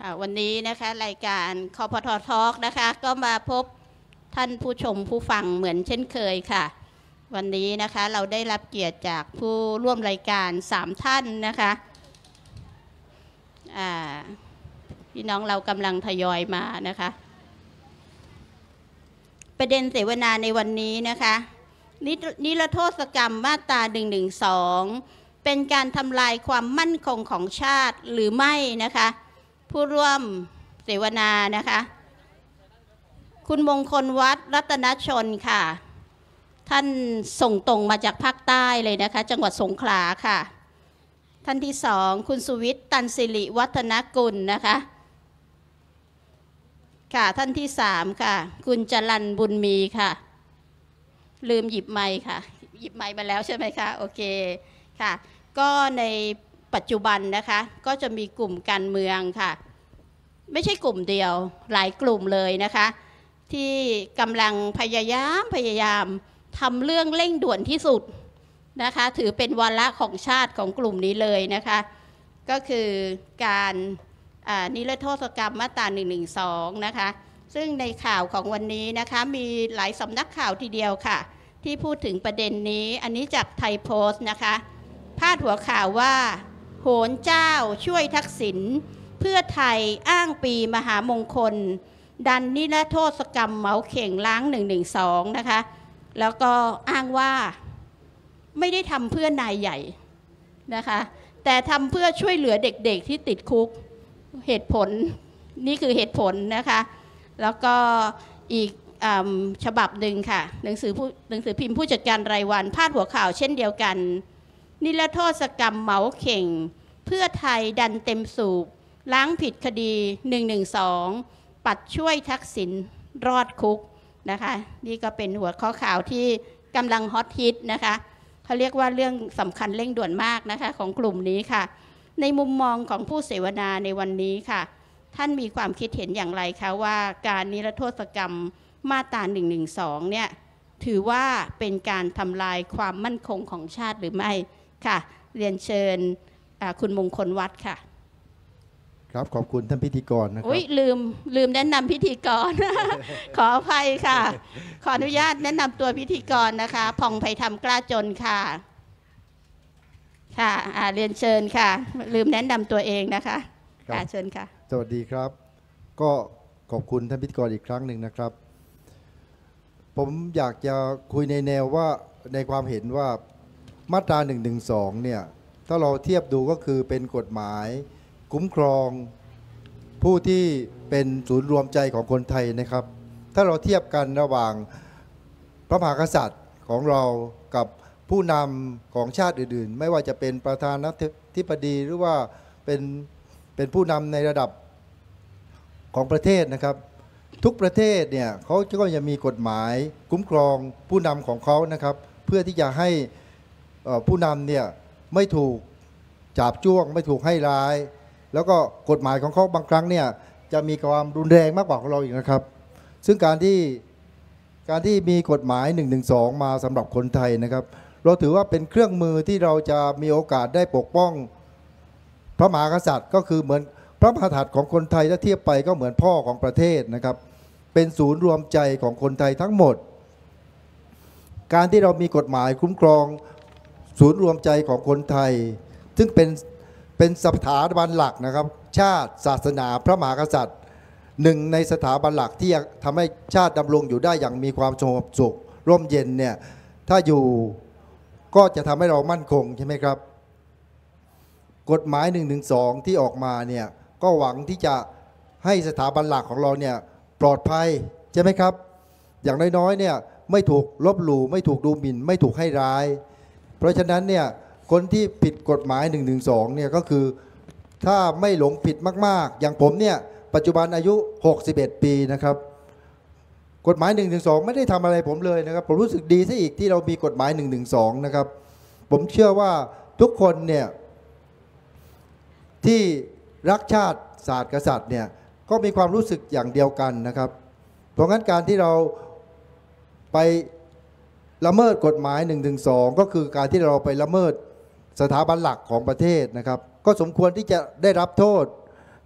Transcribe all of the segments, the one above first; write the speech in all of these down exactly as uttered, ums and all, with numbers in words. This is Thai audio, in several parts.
ค่ะวันนี้นะคะรายการคพททอล์กนะคะก็มาพบท่านผู้ชมผู้ฟังเหมือนเช่นเคยค่ะวันนี้นะคะเราได้รับเกียรติจากผู้ร่วมรายการสามท่านนะคะพี่น้องเรากำลังทยอยมานะคะประเด็นเสวนาในวันนี้นะคะนิรโทษกรรมมาตราหนึ่งหนึ่งสองเป็นการทำลายความมั่นคงของชาติหรือไม่นะคะผู้ร่วมเสวนานะคะคุณมงคลวัฒน์รัตนชนค่ะท่านส่งตรงมาจากภาคใต้เลยนะคะจังหวัดสงขลาค่ะท่านที่สองคุณสุวิทย์ตันสิริวัฒนกุลนะคะค่ะท่านที่สามค่ะคุณจรัญบุญมีค่ะลืมหยิบไมค์ค่ะหยิบไมค์มาแล้วใช่ไหมคะโอเคค่ะก็ในปัจจุบันนะคะก็จะมีกลุ่มการเมืองค่ะไม่ใช่กลุ่มเดียวหลายกลุ่มเลยนะคะที่กำลังพยายามพยายามทำเรื่องเร่งด่วนที่สุดนะคะถือเป็นวาระของชาติของกลุ่มนี้เลยนะคะก็คือการนิรโทษกรรมมาตราหนึ่งหนึ่งสองนะคะซึ่งในข่าวของวันนี้นะคะมีหลายสำนักข่าวทีเดียวค่ะที่พูดถึงประเด็นนี้อันนี้จากไทยโพสต์นะคะพาดหัวข่าวว่าโหนเจ้าช่วยทักษิณเพื่อไทยอ้างปีมหามงคลดันนิรโทษกรรมเหมาเข่งล้างหนึ่งหนึ่งสองนะคะแล้วก็อ้างว่าไม่ได้ทำเพื่อนายใหญ่นะคะแต่ทำเพื่อช่วยเหลือเด็กๆที่ติดคุกเหตุผลนี่คือเหตุผลนะคะแล้วก็อีกฉบับหนึ่งค่ะหนังสือหนังสือพิมพ์ผู้จัดการรายวันพาดหัวข่าวเช่นเดียวกันนิรโทษกรรมเหมาเข่งเพื่อไทยดันเต็มสูบล้างผิดคดีหนึ่งหนึ่งสองปัดช่วยทักษิณรอดคุกนะคะนี่ก็เป็นหัวข้อข่าวที่กำลังฮอตฮิตนะคะเขาเรียกว่าเรื่องสำคัญเร่งด่วนมากนะคะของกลุ่มนี้ค่ะในมุมมองของผู้เสวนาในวันนี้ค่ะท่านมีความคิดเห็นอย่างไรคะว่าการนิรโทษกรรมมาตราหนึ่งหนึ่งสองเนี่ยถือว่าเป็นการทำลายความมั่นคงของชาติหรือไม่ค่ะเรียนเชิญคุณมงคลวัฒน์ค่ะครับขอบคุณท่านพิธีกรนะครับอุ้ยลืมลืมแนะนำพิธีกร ขออภัยค่ะขออนุญาตแนะนำตัวพิธีกรนะคะผ่องไพธรรมกล้าจนค่ะค่ะเรียนเชิญค่ะลืมแนะนำตัวเองนะคะค่ะเชิญค่ะสวัสดีครับก็ขอบคุณท่านพิธีกรอีกครั้งหนึ่งนะครับผมอยากจะคุยในแนวว่าในความเห็นว่ามาตราหนึ่งหนึ่งสองเนี่ยถ้าเราเทียบดูก็คือเป็นกฎหมายคุ้มครองผู้ที่เป็นศูนย์รวมใจของคนไทยนะครับถ้าเราเทียบกันระหว่างพระมหากษัตริย์ของเรากับผู้นำของชาติอื่นๆไม่ว่าจะเป็นประธานาธิบดีหรือว่าเป็นเป็นผู้นำในระดับของประเทศนะครับทุกประเทศเนี่ยเขาก็จะมีกฎหมายคุ้มครองผู้นำของเขานะครับเพื่อที่จะให้ผู้นำเนี่ยไม่ถูกจาบจ้วงไม่ถูกให้ร้ายแล้วก็กฎหมายของเขาบางครั้งเนี่ยจะมีความรุนแรงมากกว่าของเราอีกนะครับซึ่งการที่การที่มีกฎหมายหนึ่งหนึ่งสองมาสำหรับคนไทยนะครับเราถือว่าเป็นเครื่องมือที่เราจะมีโอกาสได้ปกป้องพระมหากษัตริย์ก็คือเหมือนพระมหากษัตริย์ของคนไทยถ้าเทียบไปก็เหมือนพ่อของประเทศนะครับเป็นศูนย์รวมใจของคนไทยทั้งหมดการที่เรามีกฎหมายคุ้มครองศูนย์รวมใจของคนไทยซึ่งเป็นเป็นสถาบันหลักนะครับชาติศาสนาพระมหากษัตริย์หนึ่งในสถาบันหลักที่ทำให้ชาติดำรงอยู่ได้อย่างมีความสงบสุขร่มเย็นเนี่ยถ้าอยู่ก็จะทำให้เรามั่นคงใช่ไหมครับกฎหมายหนึ่งหนึ่งสองที่ออกมาเนี่ยก็หวังที่จะให้สถาบันหลักของเราเนี่ยปลอดภัยใช่ไหมครับอย่างน้อยๆเนี่ยไม่ถูกลบหลู่ไม่ถูกดูหมิ่นไม่ถูกให้ร้ายเพราะฉะนั้นเนี่ยคนที่ผิดกฎหมายหนึ่งหนึ่งสองเนี่ยก็คือถ้าไม่หลงผิดมากๆอย่างผมเนี่ยปัจจุบันอายุหกสิบเอ็ดปีนะครับกฎหมายหนึ่งหนึ่งสองไม่ได้ทำอะไรผมเลยนะครับผมรู้สึกดีซะอีกที่เรามีกฎหมายหนึ่งหนึ่งสองนะครับผมเชื่อว่าทุกคนเนี่ยที่รักชาติศาสตร์กษัตริย์เนี่ยก็มีความรู้สึกอย่างเดียวกันนะครับเพราะงั้นการที่เราไปละเมิดกฎหมายหนึ่งหนึ่งสองก็คือการที่เราไปละเมิดสถาบันหลักของประเทศนะครับก็สมควรที่จะได้รับโทษ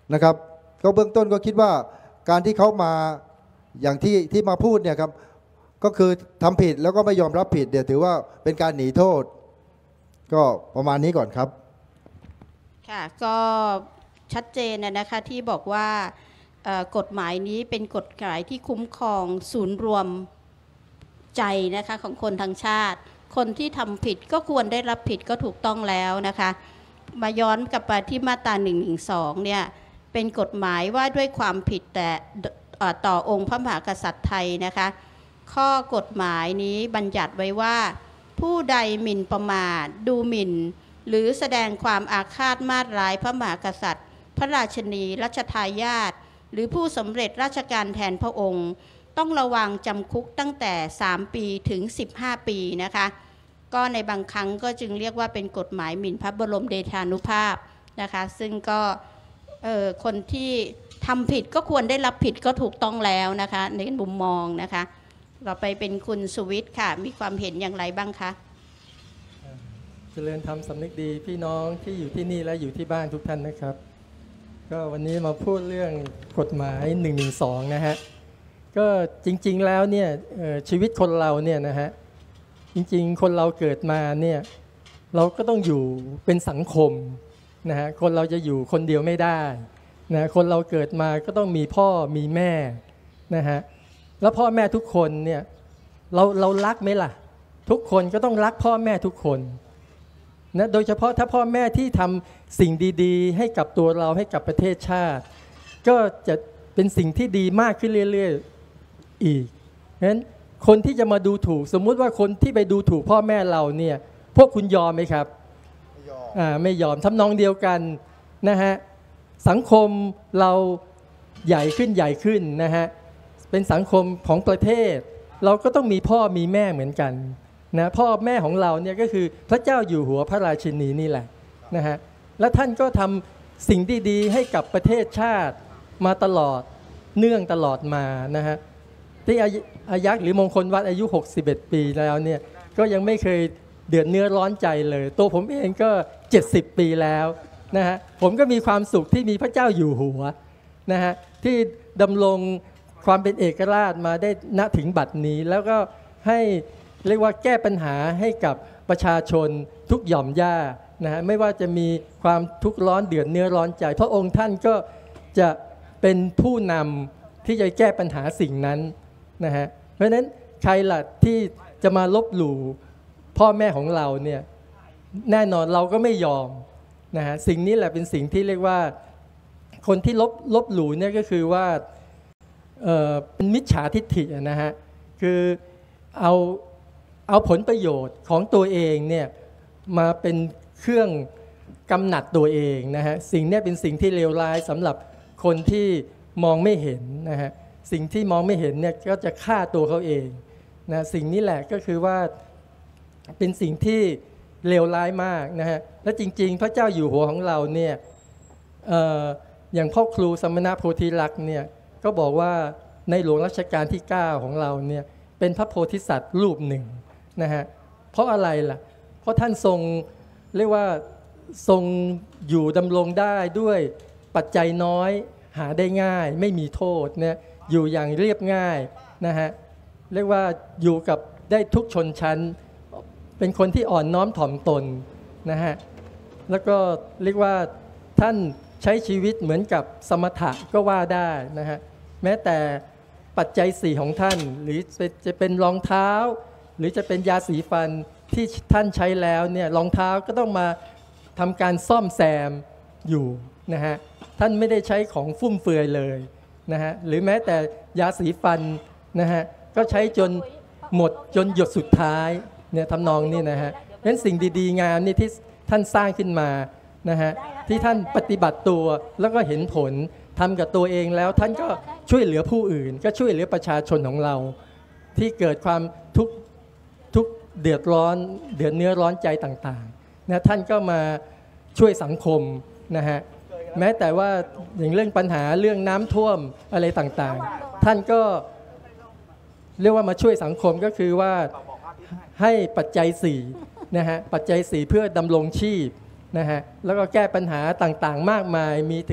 นะครับก็เบื้องต้นก็คิดว่าการที่เขามาอย่างที่ที่มาพูดเนี่ยครับก็คือทำผิดแล้วก็ไม่ยอมรับผิดเดี๋ยวถือว่าเป็นการหนีโทษก็ประมาณนี้ก่อนครับค่ะก็ชัดเจนนะนะคะที่บอกว่าเอ่อกฎหมายนี้เป็นกฎหมายที่คุ้มครองศูนย์รวมใจนะคะของคนทั้งชาติ คนที่ทำผิดก็ควรได้รับผิดก็ถูกต้องแล้วนะคะมาย้อนกลับไปที่มาตราหนึ่งหนึ่งสองเนี่ยเป็นกฎหมายว่าด้วยความผิดแต่เอ่อต่อองค์พระมหากษัตริย์ไทยนะคะข้อกฎหมายนี้บัญญัติไว้ว่าผู้ใดหมิ่นประมาทดูหมิ่นหรือแสดงความอาฆาตมาตร้ายพระมหากษัตริย์พระราชินีรัชทายาทหรือผู้สำเร็จราชการแทนพระองค์ต้องระวังจำคุกตั้งแต่สามปีถึงสิบห้าปีนะคะก็ในบางครั้งก็จึงเรียกว่าเป็นกฎหมายหมิ่นพระบรมเดชานุภาพนะคะซึ่งก็เอ่อคนที่ทำผิดก็ควรได้รับผิดก็ถูกต้องแล้วนะคะในมุมมองนะคะต่อไปเป็นคุณสุวิทย์ค่ะมีความเห็นอย่างไรบ้างคะเจริญธรรมสำนึกดีพี่น้องที่อยู่ที่นี่และอยู่ที่บ้านทุกท่านนะครับก็วันนี้มาพูดเรื่องกฎหมายหนึ่งหนึ่งสองนะฮะก็จริงๆแล้วเนี่ยชีวิตคนเราเนี่ยนะฮะจริงๆคนเราเกิดมาเนี่ยเราก็ต้องอยู่เป็นสังคมนะฮะคนเราจะอยู่คนเดียวไม่ได้นะคนเราเกิดมาก็ต้องมีพ่อมีแม่นะฮะแล้วพ่อแม่ทุกคนเนี่ยเราเรารักไหมล่ะทุกคนก็ต้องรักพ่อแม่ทุกคนนะโดยเฉพาะถ้าพ่อแม่ที่ทำสิ่งดีๆให้กับตัวเราให้กับประเทศชาติก็จะเป็นสิ่งที่ดีมากขึ้นเรื่อยๆอีกเพราะฉะนั้นคนที่จะมาดูถูกสมมุติว่าคนที่ไปดูถูกพ่อแม่เราเนี่ยพวกคุณยอมไหมครับไม่ยอมอ่าไม่ยอมทำนองเดียวกันนะฮะสังคมเราใหญ่ขึ้นใหญ่ขึ้นนะฮะเป็นสังคมของประเทศเราก็ต้องมีพ่อมีแม่เหมือนกันนะพ่อแม่ของเราเนี่ยก็คือพระเจ้าอยู่หัวพระราชินีนี่แหละนะฮะและท่านก็ทำสิ่งดีๆให้กับประเทศชาติมาตลอดเนื่องตลอดมานะฮะที่อายักษ์หรือมงคลวัดอายุหกสิบเอ็ดปีแล้วเนี่ยก็ยังไม่เคยเดือดเนื้อร้อนใจเลยตัวผมเองก็เจ็ดสิบปีแล้วนะฮะผมก็มีความสุขที่มีพระเจ้าอยู่หัวนะฮะที่ดำรงความเป็นเอกราชมาได้ณถึงบัดนี้แล้วก็ให้เรียกว่าแก้ปัญหาให้กับประชาชนทุกหย่อมย่านะฮะไม่ว่าจะมีความทุกข์ร้อนเดือดเนื้อร้อนใจพระองค์ท่านก็จะเป็นผู้นำที่จะแก้ปัญหาสิ่งนั้นนะฮะเพราะฉะนั้นใครล่ะที่จะมาลบหลู่พ่อแม่ของเราเนี่ยแน่นอนเราก็ไม่ยอมนะฮะสิ่งนี้แหละเป็นสิ่งที่เรียกว่าคนที่ลบลบหลู่เนี่ยก็คือว่าเอ่อเป็นมิจฉาทิฏฐินะฮะคือเอาเอาผลประโยชน์ของตัวเองเนี่ยมาเป็นเครื่องกำหนัดตัวเองนะฮะสิ่งนี้เป็นสิ่งที่เลวร้ายสำหรับคนที่มองไม่เห็นนะฮะสิ่งที่มองไม่เห็นเนี่ยก็จะฆ่าตัวเขาเองนะสิ่งนี้แหละก็คือว่าเป็นสิ่งที่เลวร้ายมากนะฮะและจริงๆพระเจ้าอยู่หัวของเราเนี่ย เอ่อ อย่างพ่อครูสมณโพธิลักษณ์เนี่ยก็บอกว่าในหลวงรัชกาลที่เก้าของเราเนี่ยเป็นพระโพธิสัตว์รูปหนึ่งนะฮะเพราะอะไรล่ะเพราะท่านทรงเรียกว่าทรงอยู่ดำรงได้ด้วยปัจจัยน้อยหาได้ง่ายไม่มีโทษเนี่ยอยู่อย่างเรียบง่ายนะฮะเรียกว่าอยู่กับได้ทุกชนชั้นเป็นคนที่อ่อนน้อมถ่อมตนนะฮะแล้วก็เรียกว่าท่านใช้ชีวิตเหมือนกับสมถะก็ว่าได้นะฮะแม้แต่ปัจจัยสี่ของท่านหรือจะเป็นรองเท้าหรือจะเป็นยาสีฟันที่ท่านใช้แล้วเนี่ยรองเท้าก็ต้องมาทำการซ่อมแซมอยู่นะฮะท่านไม่ได้ใช้ของฟุ่มเฟือยเลยนะฮะหรือแม้แต่ยาสีฟันนะฮะก็ใช้จนหมดจนหยดสุดท้ายเนี่ยทำนองนี้นะฮะนั้นสิ่งดีๆงามนี่ที่ท่านสร้างขึ้นมานะฮะที่ท่านปฏิบัติตัวแล้วก็เห็นผลทำกับตัวเองแล้วท่านก็ช่วยเหลือผู้อื่นก็ช่วยเหลือประชาชนของเราที่เกิดความทุกข์ทุกเดือดร้อนเดือดเนื้อร้อนใจต่างๆนะท่านก็มาช่วยสังคมนะฮะแม้แต่ว่าอย่างเรื่องปัญหาเรื่องน้ำท่วมอะไรต่างๆท่านก็เรียกว่ามาช่วยสังคมก็คือว่าให้ปัจจัยสี่นะฮะปัจจัยสี่เพื่อดำรงชีพนะฮะแล้วก็แก้ปัญหาต่างๆมากมายมีถึง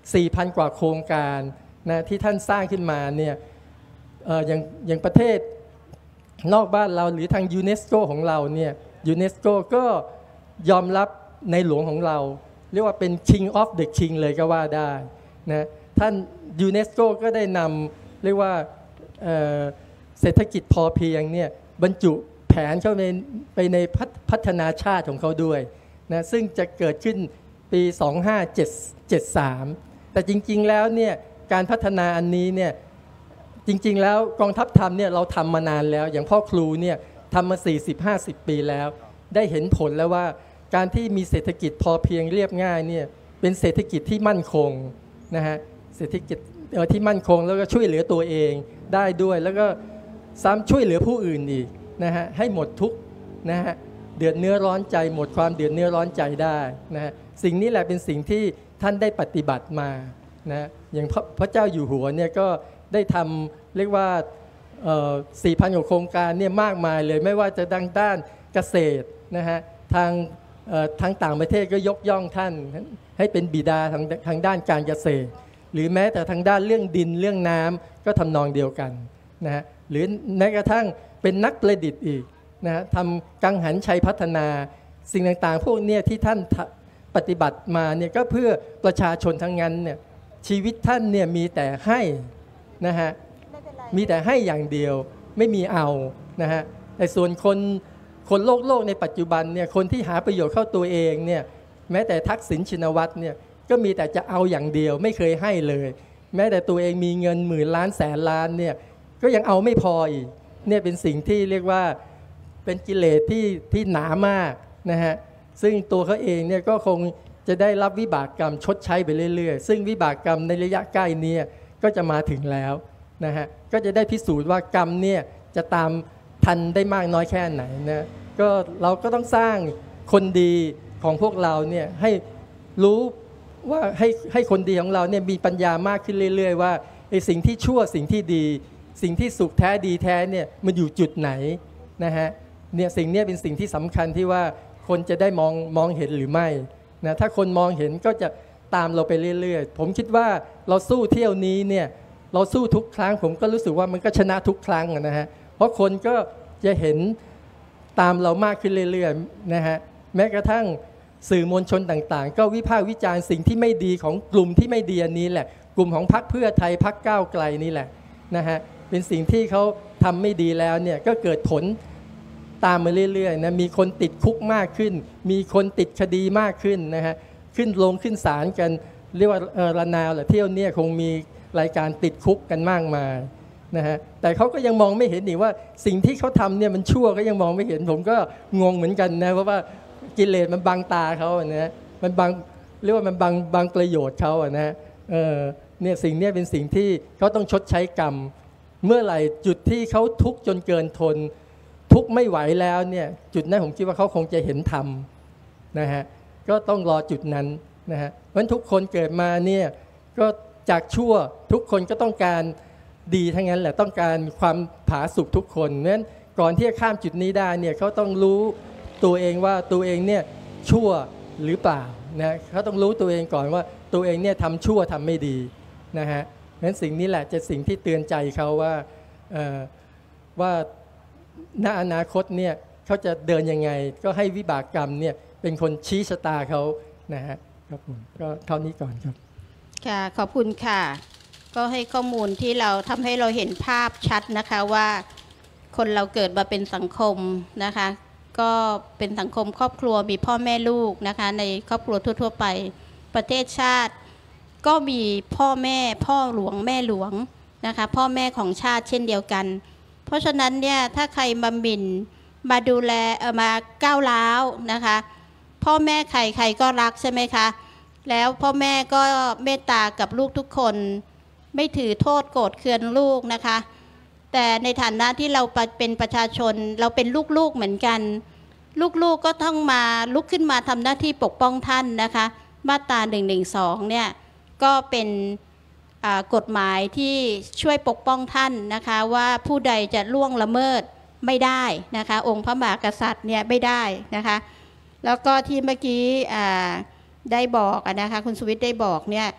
สี่พัน กว่าโครงการนะที่ท่านสร้างขึ้นมาเนี่ยเอ่ออย่างอย่างประเทศนอกบ้านเราหรือทางยูเนสโกของเราเนี่ยยูเนสโกก็ยอมรับในหลวงของเราเรียกว่าเป็น King of the King เลยก็ว่าได้นะท่านยูเนสโกก็ได้นำเรียกว่าเอ่อเศรษฐกิจพอเพียงเนี่ยบรรจุแผนเข้าไปไปในพัฒนาชาติของเขาด้วยนะซึ่งจะเกิดขึ้นปี สองพันห้าร้อยเจ็ดสิบสาม แต่จริงๆแล้วเนี่ยการพัฒนาอันนี้เนี่ยจริงๆแล้วกองทัพธรรมเนี่ยเราทำมานานแล้วอย่างพ่อครูเนี่ยทำมา สี่สิบห้าสิบ ปีแล้วได้เห็นผลแล้วว่าการที่มีเศรษฐกิจพอเพียงเรียบง่ายเนี่ยเป็นเศรษฐกิจที่มั่นคงนะฮะเศรษฐกิจที่มั่นคงแล้วก็ช่วยเหลือตัวเองได้ด้วยแล้วก็ซ้ำช่วยเหลือผู้อื่นอีกนะฮะให้หมดทุกนะฮะเดือดเนื้อร้อนใจหมดความเดือดเนื้อร้อนใจได้นะฮะสิ่งนี้แหละเป็นสิ่งที่ท่านได้ปฏิบัติมานะอย่างพระพระเจ้าอยู่หัวเนี่ยก็ได้ทำเรียกว่าสี่พันกว่าโครงการเนี่ยมากมายเลยไม่ว่าจะดังด้านเกษตรนะฮะทางทางต่างประเทศก็ยกย่องท่านให้เป็นบิดาทางทางด้านการเกษตรหรือแม้แต่ทางด้านเรื่องดินเรื่องน้ำก็ทำนองเดียวกันนะฮะหรือแม้กระทั่งเป็นนักประดิษฐ์อีกนะฮะทำกังหันชัยพัฒนาสิ่งต่างๆพวกนี้ที่ท่านปฏิบัติมาเนี่ยก็เพื่อประชาชนทั้งนั้นเนี่ยชีวิตท่านเนี่ยมีแต่ให้นะฮะมีแต่ให้อย่างเดียวไม่มีเอานะฮะแต่ส่วนคนคนโลกโลกในปัจจุบันเนี่ยคนที่หาประโยชน์เข้าตัวเองเนี่ยแม้แต่ทักษิณชินวัตรเนี่ยก็มีแต่จะเอาอย่างเดียวไม่เคยให้เลยแม้แต่ตัวเองมีเงินหมื่นล้านแสนล้านเนี่ยก็ยังเอาไม่พออีกเนี่ยเป็นสิ่งที่เรียกว่าเป็นกิเลสที่ที่หนามากนะฮะซึ่งตัวเขาเองเนี่ยก็คงจะได้รับวิบากกรรมชดใช้ไปเรื่อยๆซึ่งวิบากกรรมในระยะใกล้นี้ก็จะมาถึงแล้วนะฮะก็จะได้พิสูจน์ว่ากรรมเนี่ยจะตามทันได้มากน้อยแค่ไหนนะก็เราก็ต้องสร้างคนดีของพวกเราเนี่ยให้รู้ว่าให้ให้คนดีของเราเนี่ยมีปัญญามากขึ้นเรื่อยๆว่าไอ้สิ่งที่ชั่วสิ่งที่ดีสิ่งที่สุขแท้ดีแท้เนี่ยมันอยู่จุดไหนนะฮะเนี่ยสิ่งนี้เป็นสิ่งที่สำคัญที่ว่าคนจะได้มองมองเห็นหรือไม่นะถ้าคนมองเห็นก็จะตามเราไปเรื่อยๆผมคิดว่าเราสู้เที่ยวนี้เนี่ยเราสู้ทุกครั้งผมก็รู้สึกว่ามันก็ชนะทุกครั้งนะฮะเพราะคนก็จะเห็นตามเรามากขึ้นเรื่อยๆนะฮะแม้กระทั่งสื่อมวลชนต่างๆก็วิพากษ์วิจารณ์สิ่งที่ไม่ดีของกลุ่มที่ไม่ดีอันนี้แหละกลุ่มของพรรคเพื่อไทยพรรคก้าวไกลนี่แหละนะฮะเป็นสิ่งที่เขาทำไม่ดีแล้วเนี่ยก็เกิดผลตามมาเรื่อยๆนะมีคนติดคุกมากขึ้นมีคนติดคดีมากขึ้นนะฮะขึ้นลงขึ้นศาลกันเรียกว่าเออระนาวแหละเที่ยวเนี่ยคงมีรายการติดคุกกันมากมายนะฮะแต่เขาก็ยังมองไม่เห็นอีกว่าสิ่งที่เขาทำเนี่ยมันชั่วก็ยังมองไม่เห็นผมก็งงเหมือนกันนะเพราะว่ากิเลสมันบังตาเขาอ่ะนะมันบังเรียกว่ามันบังบังประโยชน์เขาอ่ะนะเออเนี่ยสิ่งนี้เป็นสิ่งที่เขาต้องชดใช้กรรมเมื่อไหร่จุดที่เขาทุกข์จนเกินทนทุกข์ไม่ไหวแล้วเนี่ยจุดนั้นผมคิดว่าเขาคงจะเห็นธรรมนะฮะก็ต้องรอจุดนั้นนะฮะเพราะฉะนั้นทุกคนเกิดมาเนี่ยก็จากชั่วทุกคนก็ต้องการดีทั้งนั้นแหละต้องการความผาสุกทุกคนเพราะฉะนั้นก่อนที่จะข้ามจุดนี้ได้เนี่ยเขาต้องรู้ตัวเองว่าตัวเองเนี่ยชั่วหรือเปล่านะเขาต้องรู้ตัวเองก่อนว่าตัวเองเนี่ยทำชั่วทำไม่ดีนะฮะเพราะฉะนั้นสิ่งนี้แหละจะสิ่งที่เตือนใจเขาว่าว่าณอนาคตเนี่ยเขาจะเดินยังไงก็ให้วิบากกรรมเนี่ยเป็นคนชี้ชะตาเขานะฮะครับผมก็เท่านี้ก่อนครับค่ะขอบคุณค่ะก็ให้ข้อมูลที่เราทำให้เราเห็นภาพชัดนะคะว่าคนเราเกิดมาเป็นสังคมนะคะก็เป็นสังคมครอบครัวมีพ่อแม่ลูกนะคะในครอบครัวทั่วๆไปประเทศชาติก็มีพ่อแม่พ่อหลวงแม่หลวงนะคะพ่อแม่ของชาติเช่นเดียวกันเพราะฉะนั้นเนี่ยถ้าใครมาหมิ่นมาดูแลเออมาก้าวร้าวนะคะพ่อแม่ใครใครก็รักใช่ไหมคะแล้วพ่อแม่ก็เมตตากับลูกทุกคนไม่ถือโทษโกรธเคืองลูกนะคะแต่ในฐานะที่เราเป็นประชาชนเราเป็นลูกๆเหมือนกันลูกๆก็ต้องมาลุกขึ้นมาทำหน้าที่ปกป้องท่านนะคะมาตราหนึ่งหนึ่งสองเนี่ยก็เป็นกฎหมายที่ช่วยปกป้องท่านนะคะว่าผู้ใดจะล่วงละเมิดไม่ได้นะคะองค์พระมหากษัตริย์เนี่ยไม่ได้นะคะแล้วก็ที่เมื่อกี้ได้บอกนะคะคุณสุวิทย์ได้บอกเนี่ย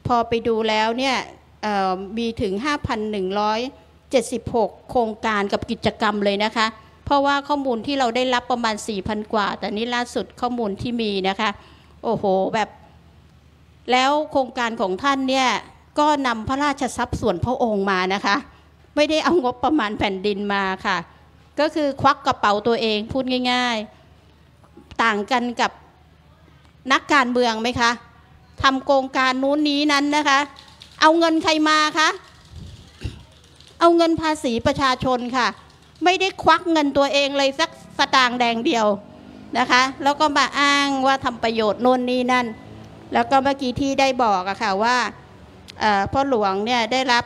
พอไปดูแล้วเนี่ยมีถึง ห้าพันหนึ่งร้อยเจ็ดสิบหก โครงการกับกิจกรรมเลยนะคะเพราะว่าข้อมูลที่เราได้รับประมาณ สี่พัน กว่าแต่นี่ล่าสุดข้อมูลที่มีนะคะโอ้โหแบบแล้วโครงการของท่านเนี่ยก็นำพระราชทรัพย์ส่วนพระองค์มานะคะไม่ได้เอางบประมาณแผ่นดินมาค่ะก็คือควักกระเป๋าตัวเองพูดง่ายๆต่างกันกับนักการเมืองไหมคะทำโครงการนู้นนี้นั้นนะคะเอาเงินใครมาคะเอาเงินภาษีประชาชนค่ะไม่ได้ควักเงินตัวเองเลยสักสตางค์แดงเดียวนะคะแล้วก็มาอ้างว่าทำประโยชน์โน่นนี่นั่นแล้วก็เมื่อกี้ที่ได้บอกอะค่ะว่าพ่อหลวงเนี่ยได้รับ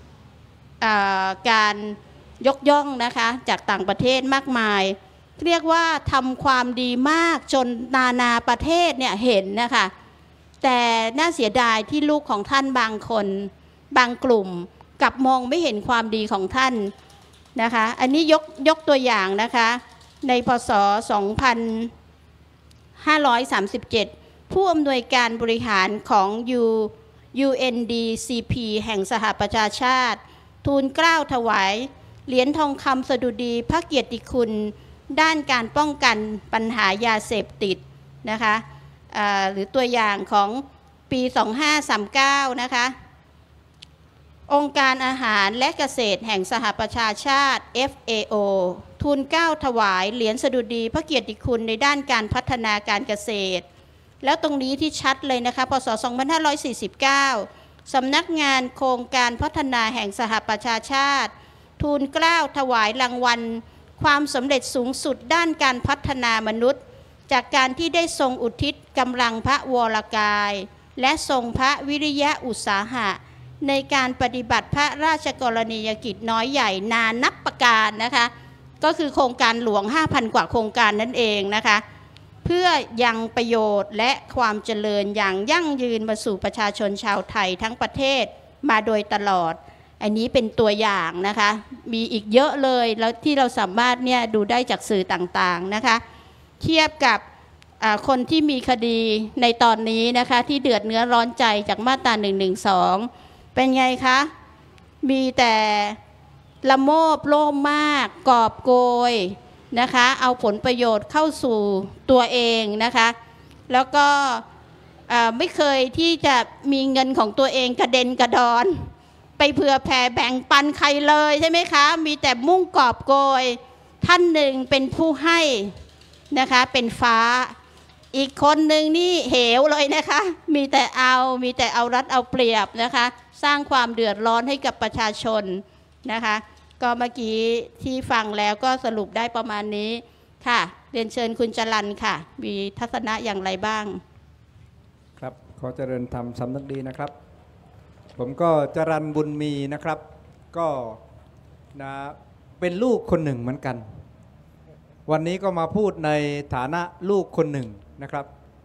การยกย่องนะคะจากต่างประเทศมากมายเรียกว่าทำความดีมากจนนานาประเทศเนี่ยเห็นนะคะแต่น่าเสียดายที่ลูกของท่านบางคนบางกลุ่มกลับมองไม่เห็นความดีของท่านนะคะอันนี้ยกยกตัวอย่างนะคะในพ.ศ. สองพันห้าร้อยสามสิบเจ็ด ผู้อำนวยการบริหารของ ยู เอ็น ดี ซี พี แห่งสหประชาชาติทูลเกล้าถวายเหรียญทองคำสดุดีพระเกียรติคุณด้านการป้องกันปัญหายาเสพติดนะคะหรือตัวอย่างของปี สองพันห้าร้อยสามสิบเก้า นะคะองค์การอาหารและเกษตรแห่งสหประชาชาติ เอฟ เอ โอ ทูลเกล้าถวายเหรียญสดุดีพระเกียรติคุณในด้านการพัฒนาการเกษตรแล้วตรงนี้ที่ชัดเลยนะคะพ.ศ. สองพันห้าร้อยสี่สิบเก้า สำนักงานโครงการพัฒนาแห่งสหประชาชาติทูลเกล้าถวายรางวัลความสำเร็จสูงสุดด้านการพัฒนามนุษย์จากการที่ได้ทรงอุทิศกำลังพระวรกายและทรงพระวิริยะอุตสาหะในการปฏิบัติพระราชกรณียกิจน้อยใหญ่นานับประการนะคะก็คือโครงการหลวง ห้าพัน กว่าโครงการนั่นเองนะคะเพื่อยังประโยชน์และความเจริญอย่างยั่งยืนมาสู่ประชาชนชาวไทยทั้งประเทศมาโดยตลอดอันนี้เป็นตัวอย่างนะคะมีอีกเยอะเลยแล้วที่เราสามารถเนี่ยดูได้จากสื่อต่างๆนะคะเทียบกับคนที่มีคดีในตอนนี้นะคะที่เดือดเนื้อร้อนใจจากมาตราหนึ่งหนึ่งสองเป็นไงคะมีแต่ละโมบโลภมากกอบโกยนะคะเอาผลประโยชน์เข้าสู่ตัวเองนะคะแล้วก็ไม่เคยที่จะมีเงินของตัวเองกระเด็นกระดอนไปเผื่อแผ่แบ่งปันใครเลยใช่ไหมคะมีแต่มุ่งกอบโกยท่านหนึ่งเป็นผู้ให้นะคะเป็นฟ้าอีกคนหนึ่งนี่เหวเลยนะคะมีแต่เอามีแต่เอารัดเอาเปรียบนะคะสร้างความเดือดร้อนให้กับประชาชนนะคะก็เมื่อกี้ที่ฟังแล้วก็สรุปได้ประมาณนี้ค่ะเรียนเชิญคุณจรัญค่ะมีทัศนะอย่างไรบ้างครับขอเจริญธรรมสำนึกดีนะครับผมก็จรัญบุญมีนะครับก็นะเป็นลูกคนหนึ่งเหมือนกันวันนี้ก็มาพูดในฐานะลูกคนหนึ่งนะครับ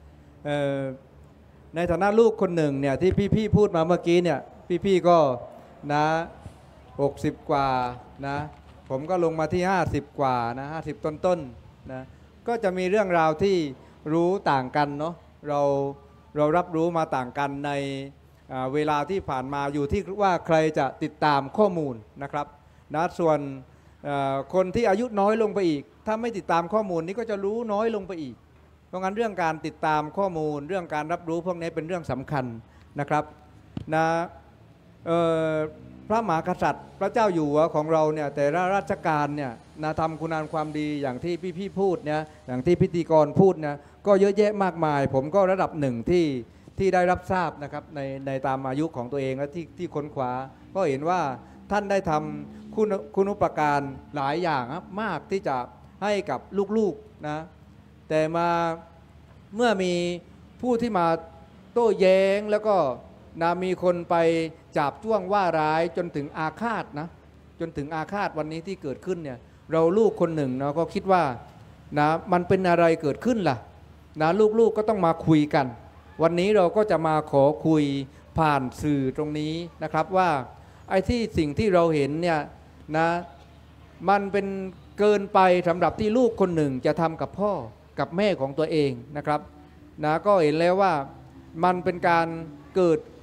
ในฐานะลูกคนหนึ่งเนี่ยที่พี่ๆพูดมาเมื่อกี้เนี่ยพี่ๆก็นะหกสิบกว่านะผมก็ลงมาที่ห้าสิบกว่านะห้าสิบต้นๆนะก็จะมีเรื่องราวที่รู้ต่างกันเนาะเราเรารับรู้มาต่างกันในเวลาที่ผ่านมาอยู่ที่ว่าใครจะติดตามข้อมูลนะครับนะส่วนคนที่อายุน้อยลงไปอีกถ้าไม่ติดตามข้อมูลนี้ก็จะรู้น้อยลงไปอีกเพราะงั้นเรื่องการติดตามข้อมูลเรื่องการรับรู้พวกนี้เป็นเรื่องสำคัญนะครับนะพระมหากษัตริย์พระเจ้าอยู่หัวของเราเนี่ยแต่ละราชการเนี่ยนะทำคุณงามความดีอย่างที่พี่ๆพูดเนี่ยอย่างที่พิธีกรพูดเนี่ยก็เยอะแยะมากมายผมก็ระดับหนึ่งที่ที่ได้รับทราบนะครับในในตามอายุของตัวเองและที่ที่ค้นคว้าก็เห็นว่าท่านได้ทำคุณคุณุปการหลายอย่างมากที่จะให้กับลูกๆนะแต่มาเมื่อมีผู้ที่มาโต้แย้งแล้วก็นะมีคนไปจับจ้วงว่าร้ายจนถึงอาฆาตนะจนถึงอาฆาตวันนี้ที่เกิดขึ้นเนี่ยเราลูกคนหนึ่งนะก็คิดว่านะมันเป็นอะไรเกิดขึ้นล่ะนะลูกๆก็ต้องมาคุยกันวันนี้เราก็จะมาขอคุยผ่านสื่อตรงนี้นะครับว่าไอ้ที่สิ่งที่เราเห็นเนี่ยนะมันเป็นเกินไปสำหรับที่ลูกคนหนึ่งจะทำกับพ่อกับแม่ของตัวเองนะครับนะก็เห็นแล้วว่ามันเป็นการเกิดค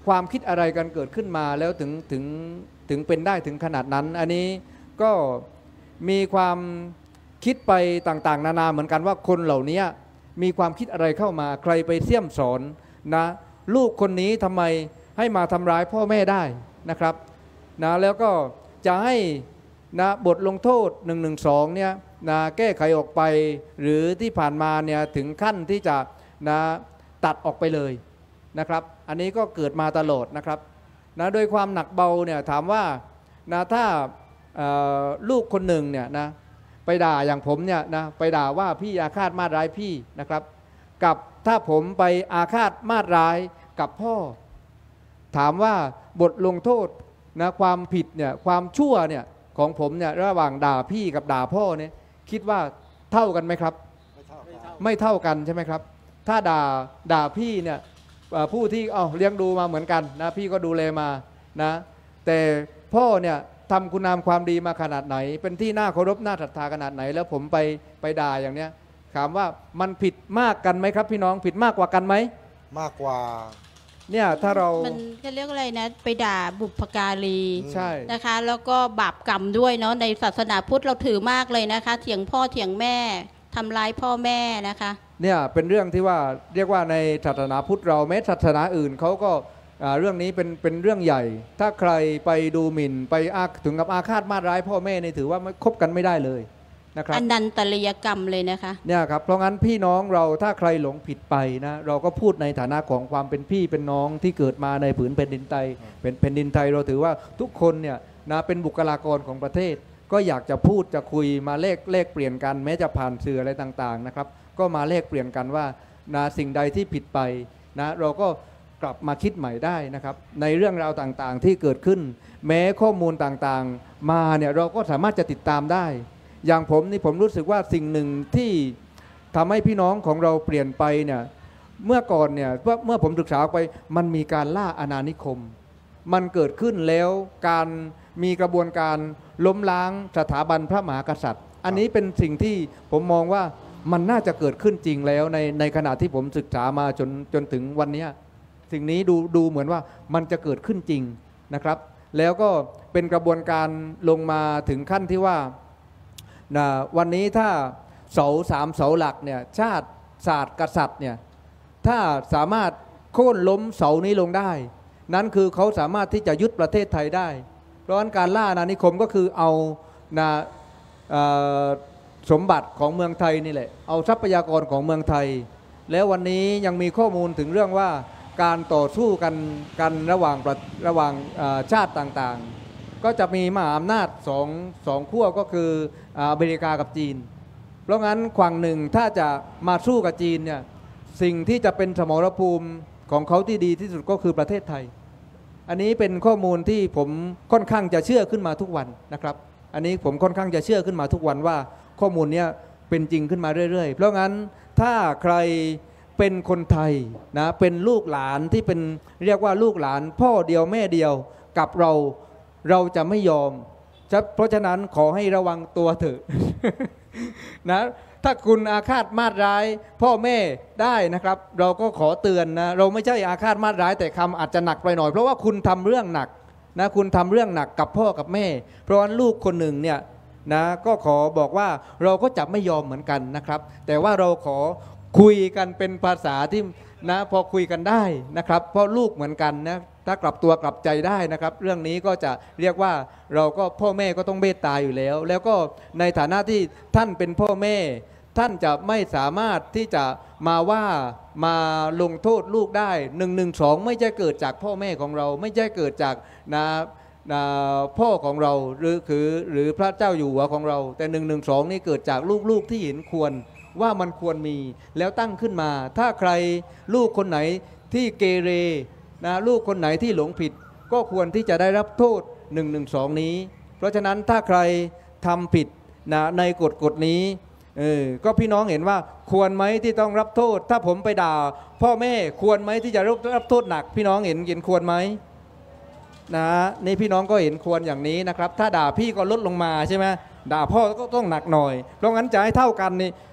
ความคิดอะไรกันเกิดขึ้นมาแล้วถึงถึงถึงเป็นได้ถึงขนาดนั้นอันนี้ก็มีความคิดไปต่างๆนานาเหมือนกันว่าคนเหล่านี้มีความคิดอะไรเข้ามาใครไปเสี่ยมสอนนะลูกคนนี้ทำไมให้มาทำร้ายพ่อแม่ได้นะครับนะแล้วก็จะให้นะบทลงโทษหนึ่งหนึ่งสองเนี่ยนะแก้ไขออกไปหรือที่ผ่านมาเนี่ยถึงขั้นที่จะนะตัดออกไปเลยนะครับอันนี้ก็เกิดมาตลอดนะครับนะโดยความหนักเบาเนี่ยถามว่านะถ้าลูกคนหนึ่งเนี่ยนะไปด่าอย่างผมเนี่ยนะไปด่าว่าพี่อาฆาตมาตร้ายพี่นะครับกับถ้าผมไปอาฆาตมาตร้ายกับพ่อถามว่าบทลงโทษนะความผิดเนี่ยความชั่วเนี่ยของผมเนี่ยระหว่างด่าพี่กับด่าพ่อเนี่ยคิดว่าเท่ากันไหมครับไม่เท่าไม่เท่ากันใช่ไหมครับถ้าด่าด่าพี่เนี่ยผู้ที่เอาเลี้ยงดูมาเหมือนกันนะพี่ก็ดูแลมานะแต่พ่อเนี่ยทำคุณงามความดีมาขนาดไหนเป็นที่น่าเคารพน่าศรัทธาขนาดไหนแล้วผมไปไปด่าอย่างเนี้ยถามว่ามันผิดมากกันไหมครับพี่น้องผิดมากกว่ากันไหมมากกว่าเนี่ยถ้าเรามันก็เรียกอะไรนะไปด่าบุพการีใช่นะคะแล้วก็บาปกรรมด้วยเนาะในศาสนาพุทธเราถือมากเลยนะคะเถียงพ่อเถียงแม่ทำร้ายพ่อแม่นะคะเนี่ยเป็นเรื่องที่ว่าเรียกว่าในศาสนาพุทธเราแม้ศาสนาอื่นเขาก็เรื่องนี้เป็นเป็นเรื่องใหญ่ถ้าใครไปดูหมิ่นไปอาถึงกับอาฆาตมาตร้ายพ่อแม่นี่ถือว่าไม่คบกันไม่ได้เลยนะครับอนันตริยกรรมเลยนะคะเนี่ยครับเพราะงั้นพี่น้องเราถ้าใครหลงผิดไปนะเราก็พูดในฐานะของความเป็นพี่เป็นน้องที่เกิดมาในผืนแผ่นดินไทยเป็นแผ่นดินไทยเราถือว่าทุกคนเนี่ยนะเป็นบุคลากรของประเทศก็อยากจะพูดจะคุยมาเลขเลขเปลี่ยนกันแม้จะผ่านสื่ออะไรต่างๆนะครับก็มาเลขเปลี่ยนกันว่านะสิ่งใดที่ผิดไปนะเราก็กลับมาคิดใหม่ได้นะครับในเรื่องราวต่างๆที่เกิดขึ้นแม้ข้อมูลต่างๆมาเนี่ยเราก็สามารถจะติดตามได้อย่างผมนี่ผมรู้สึกว่าสิ่งหนึ่งที่ทำให้พี่น้องของเราเปลี่ยนไปเนี่ยเมื่อก่อนเนี่ยเมื่อผมศึกษาไปมันมีการล่าอาณานิคมมันเกิดขึ้นแล้วการมีกระบวนการล้มล้างสถาบันพระมหากษัตริย์อันนี้เป็นสิ่งที่ผมมองว่ามันน่าจะเกิดขึ้นจริงแล้วในในขณะที่ผมศึกษามาจนจนถึงวันนี้สิ่งนี้ดูดูเหมือนว่ามันจะเกิดขึ้นจริงนะครับแล้วก็เป็นกระบวนการลงมาถึงขั้นที่ว่านะวันนี้ถ้าเสาสามเสาหลักเนี่ยชาติศาสตร์กษัตริย์เนี่ยถ้าสามารถโค่นล้มเสานี้ลงได้นั้นคือเขาสามารถที่จะยึดประเทศไทยได้เพราะฉะนั้นการล่าอาณานิคมก็คือเอานะสมบัติของเมืองไทยนี่แหละเอาทรัพยากรของเมืองไทยแล้ววันนี้ยังมีข้อมูลถึงเรื่องว่าการต่อสู้กันกันระหว่างระหว่างชาติต่างๆก็จะมีมหาอำนาจสองสองขั้วก็คืออเมริกากับจีนเพราะงั้นฝั่งหนึ่งถ้าจะมาสู้กับจีนเนี่ยสิ่งที่จะเป็นสมรภูมิของเขาที่ดีที่สุดก็คือประเทศไทยอันนี้เป็นข้อมูลที่ผมค่อนข้างจะเชื่อขึ้นมาทุกวันนะครับอันนี้ผมค่อนข้างจะเชื่อขึ้นมาทุกวันว่าข้อมูลนี้เป็นจริงขึ้นมาเรื่อยๆเพราะงั้นถ้าใครเป็นคนไทยนะเป็นลูกหลานที่เป็นเรียกว่าลูกหลานพ่อเดียวแม่เดียวกับเราเราจะไม่ยอมเพราะฉะนั้นขอให้ระวังตัวเถอะนะถ้าคุณอาฆาตมาตร้ายพ่อแม่ได้นะครับเราก็ขอเตือนนะเราไม่ใช่อาฆาตมาตร้ายแต่คำอาจจะหนักไปหน่อยเพราะว่าคุณทำเรื่องหนักนะคุณทำเรื่องหนักกับพ่อกับแม่เพราะฉะนั้นลูกคนหนึ่งเนี่ยนะก็ขอบอกว่าเราก็จะไม่ยอมเหมือนกันนะครับแต่ว่าเราขอคุยกันเป็นภาษาที่นะพอคุยกันได้นะครับเพราะลูกเหมือนกันนะถ้ากลับตัวกลับใจได้นะครับเรื่องนี้ก็จะเรียกว่าเราก็พ่อแม่ก็ต้องเมตตาอยู่แล้วแล้วก็ในฐานะที่ท่านเป็นพ่อแม่ท่านจะไม่สามารถที่จะมาว่ามาลงโทษลูกได้หนึ่งหนึ่งสองไม่ใช่เกิดจากพ่อแม่ของเราไม่ใช่เกิดจากนะพ่อของเราหรือคือหรือพระเจ้าอยู่หัวของเราแต่หนึ่งหนึ่งสองนี่เกิดจากลูกๆที่เห็นควรว่ามันควรมีแล้วตั้งขึ้นมาถ้าใครลูกคนไหนที่เกเรนะลูกคนไหนที่หลงผิดก็ควรที่จะได้รับโทษหนึ่งหนึ่งสองนี้เพราะฉะนั้นถ้าใครทำผิดนะในกฎกฎนี้เออก็พี่น้องเห็นว่าควรไหมที่ต้องรับโทษถ้าผมไปด่าพ่อแม่ควรไหมที่จะรับรับโทษหนักพี่น้องเห็นเห็นควรไหมนะนี่พี่น้องก็เห็นควรอย่างนี้นะครับถ้าด่าพี่ก็ลดลงมาใช่ไหมด่าพ่อก็ต้องหนักหน่อยเพราะงั้นจะให้เท่ากันนี่เ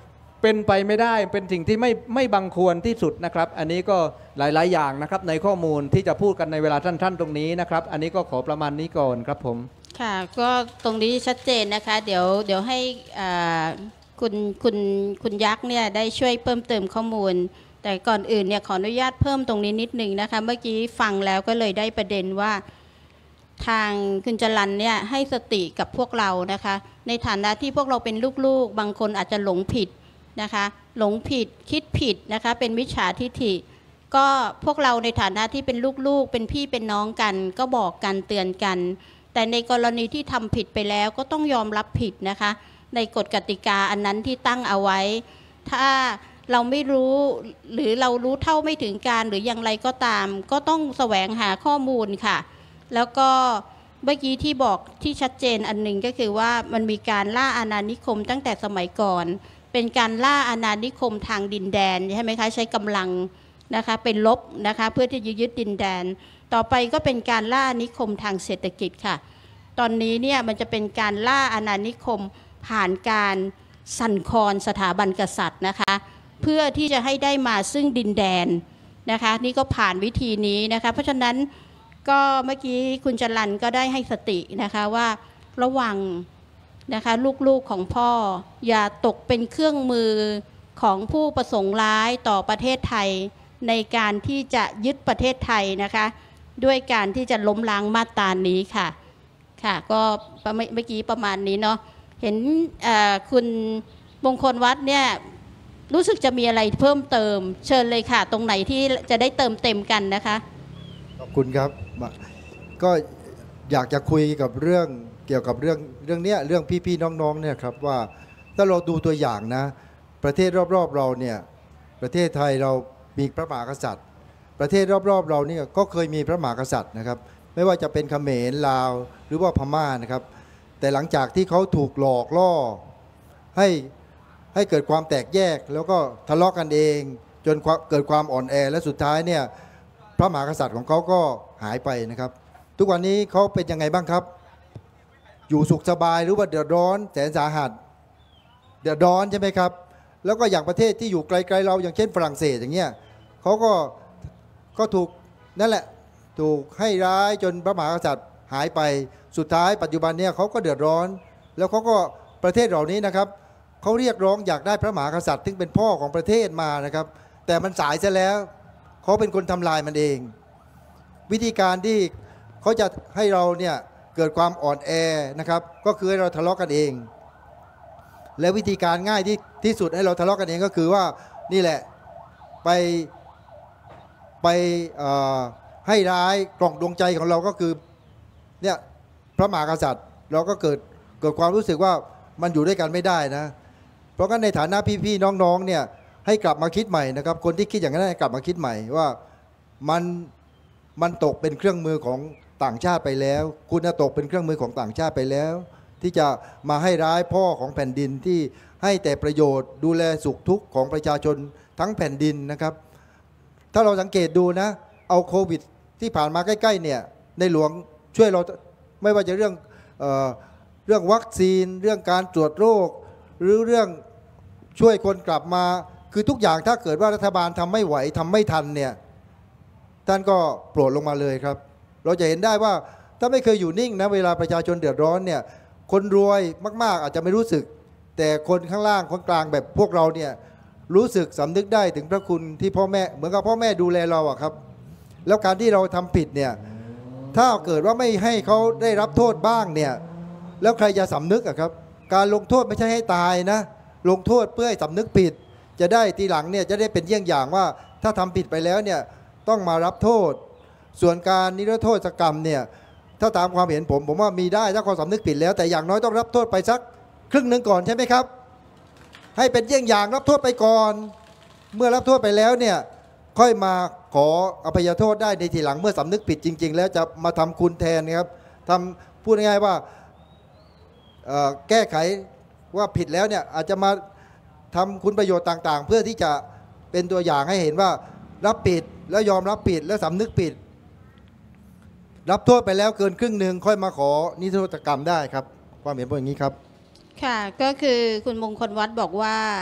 เป็นไปไม่ได้เป็นสิ่งที่ไม่ไม่บังควรที่สุดนะครับอันนี้ก็หลายๆอย่างนะครับในข้อมูลที่จะพูดกันในเวลาสั้นๆตรงนี้นะครับอันนี้ก็ขอประมาณนี้ก่อนครับผมค่ะก็ตรงนี้ชัดเจนนะคะเดี๋ยวเดี๋ยวให้อ่าคุณคุณคุณยักษ์เนี่ยได้ช่วยเพิ่มเติมข้อมูลแต่ก่อนอื่นเนี่ยขออนุญาตเพิ่มตรงนี้นิดนึงนะคะเมื่อกี้ฟังแล้วก็เลยได้ประเด็นว่าทางคุณจรัญเนี่ยให้สติกับพวกเรานะคะในฐานะที่พวกเราเป็นลูกๆบางคนอาจจะหลงผิดนะคะหลงผิดคิดผิดนะคะเป็นมิจฉาทิฐิก็พวกเราในฐานะที่เป็นลูกๆเป็นพี่เป็นน้องกันก็บอกกันเตือนกันแต่ในกรณีที่ทำผิดไปแล้วก็ต้องยอมรับผิดนะคะในกฎกติกาอันนั้นที่ตั้งเอาไว้ถ้าเราไม่รู้หรือเรารู้เท่าไม่ถึงการหรืออย่างไรก็ตามก็ต้องแสวงหาข้อมูลค่ะแล้วก็เมื่อกี้ที่บอกที่ชัดเจนอันหนึ่งก็คือว่ามันมีการล่าอาณานิคมตั้งแต่สมัยก่อนเป็นการล่าอาณานิคมทางดินแดนใช่ไหมคะใช้กำลังนะคะเป็นลบนะคะเพื่อที่จะยึดดินแดนต่อไปก็เป็นการล่าอาณานิคมทางเศรษฐกิจค่ะตอนนี้เนี่ยมันจะเป็นการล่าอาณานิคมผ่านการสั่นคลอนสถาบันกษัตริย์นะคะเพื่อที่จะให้ได้มาซึ่งดินแดนนะคะนี่ก็ผ่านวิธีนี้นะคะเพราะฉะนั้นก็เมื่อกี้คุณจรัญก็ได้ให้สตินะคะว่าระวังนะคะลูกๆของพ่ออย่าตกเป็นเครื่องมือของผู้ประสงค์ร้ายต่อประเทศไทยในการที่จะยึดประเทศไทยนะคะด้วยการที่จะล้มล้างมาตรานี้ค่ะค่ะก็เมื่อกี้ประมาณนี้เนาะเห็นคุณมงคลวัฒน์เนี่ยรู้สึกจะมีอะไรเพิ่มเติมเชิญเลยค่ะตรงไหนที่จะได้เติมเต็มกันนะคะขอบคุณครับก็อยากจะคุยกับเรื่องเกี่ยวกับเรื่องเรื่องนี้เรื่องพี่ๆน้องๆเนี่ยครับว่าถ้าเราดูตัวอย่างนะประเทศรอบๆเราเนี่ยประเทศไทยเรามีพระมหากษัตริย์ประเทศรอบๆเราเนี่ยก็เคยมีพระมหากษัตริย์นะครับไม่ว่าจะเป็นเขมรลาวหรือว่าพม่านะครับแต่หลังจากที่เขาถูกหลอกล่อให้ให้เกิดความแตกแยกแล้วก็ทะเลาะกันเองจนเกิดความอ่อนแอและสุดท้ายเนี่ยพระมหากษัตริย์ของเขาก็หายไปนะครับทุกวันนี้เขาเป็นยังไงบ้างครับอยู่สุขสบายหรือว่าเดือดร้อนแสนสาหัสเดือดร้อนใช่ไหมครับแล้วก็อย่างประเทศที่อยู่ไกลๆเราอย่างเช่นฝรั่งเศสอย่างเงี้ยเขาก็ก็ถูกนั่นแหละถูกให้ร้ายจนพระมหากษัตริย์หายไปสุดท้ายปัจจุบันเนี่ยเขาก็เดือดร้อนแล้วเขาก็ประเทศเหล่านี้นะครับเขาเรียกร้องอยากได้พระมหากษัตริย์ซึ่งเป็นพ่อของประเทศมานะครับแต่มันสายซะแล้วเขาเป็นคนทำลายมันเองวิธีการที่เขาจะให้เราเนี่ยเกิดความอ่อนแอนะครับก็คือให้เราทะเลาะกันเองและวิธีการง่ายที่ที่สุดให้เราทะเลาะกันเองก็คือว่านี่แหละไปไปให้ร้ายกล่องดวงใจของเราก็คือเนี่ยพระมหากษัตริย์เราก็เกิดเกิดความรู้สึกว่ามันอยู่ด้วยกันไม่ได้นะเพราะงั้นในฐานะพี่ๆน้องๆเนี่ยให้กลับมาคิดใหม่นะครับคนที่คิดอย่างนั้นให้กลับมาคิดใหม่ว่ามันมันตกเป็นเครื่องมือของต่างชาติไปแล้วคุณตกเป็นเครื่องมือของต่างชาติไปแล้วที่จะมาให้ร้ายพ่อของแผ่นดินที่ให้แต่ประโยชน์ดูแลสุขทุกข์ของประชาชนทั้งแผ่นดินนะครับถ้าเราสังเกตดูนะเอาโควิดที่ผ่านมาใกล้ๆเนี่ยในหลวงช่วยเราไม่ว่าจะเรื่องเอ่อเรื่องวัคซีนเรื่องการตรวจโรคหรือเรื่องช่วยคนกลับมาคือทุกอย่างถ้าเกิดว่ารัฐบาลทำไม่ไหวทำไม่ทันเนี่ยท่านก็โปรดลงมาเลยครับเราจะเห็นได้ว่าถ้าไม่เคยอยู่นิ่งนะเวลาประชาชนเดือดร้อนเนี่ยคนรวยมากๆอาจจะไม่รู้สึกแต่คนข้างล่างคนกลางแบบพวกเราเนี่ยรู้สึกสำนึกได้ถึงพระคุณที่พ่อแม่เหมือนกับพ่อแม่ดูแลเราอะครับแล้วการที่เราทำผิดเนี่ยถ้าเกิดว่าไม่ให้เขาได้รับโทษบ้างเนี่ยแล้วใครจะสำนึกอะครับการลงโทษไม่ใช่ให้ตายนะลงโทษเพื่อให้สำนึกผิดจะได้ทีหลังเนี่ยจะได้เป็นเยี่ยงอย่างว่าถ้าทำผิดไปแล้วเนี่ยต้องมารับโทษส่วนการนิรโทษกรรมเนี่ยถ้าตามความเห็นผมผมว่ามีได้ถ้าเขาสำนึกผิดแล้วแต่อย่างน้อยต้องรับโทษไปสักครึ่งหนึ่งก่อนใช่ไหมครับให้เป็นเยี่ยงอย่างรับโทษไปก่อนเมื่อรับโทษไปแล้วเนี่ยค่อยมาขออภัยโทษได้ในทีหลังเมื่อสำนึกผิดจริงๆแล้วจะมาทำคุณแทนนะครับทำพูดง่ายๆว่าแก้ไขว่าผิดแล้วเนี่ยอาจจะมาทำคุณประโยชน์ต่างๆเพื่อที่จะเป็นตัวอย่างให้เห็นว่ารับผิดแล้วยอมรับผิดแล้วสำนึกผิดรับโทษไปแล้วเกินครึ่งหนึ่งค่อยมาขอนิรโทษกรรมได้ครับความเห็นผมอย่างนี้ครับค่ะก็คือคุณมงคลวัฒน์บอกว่า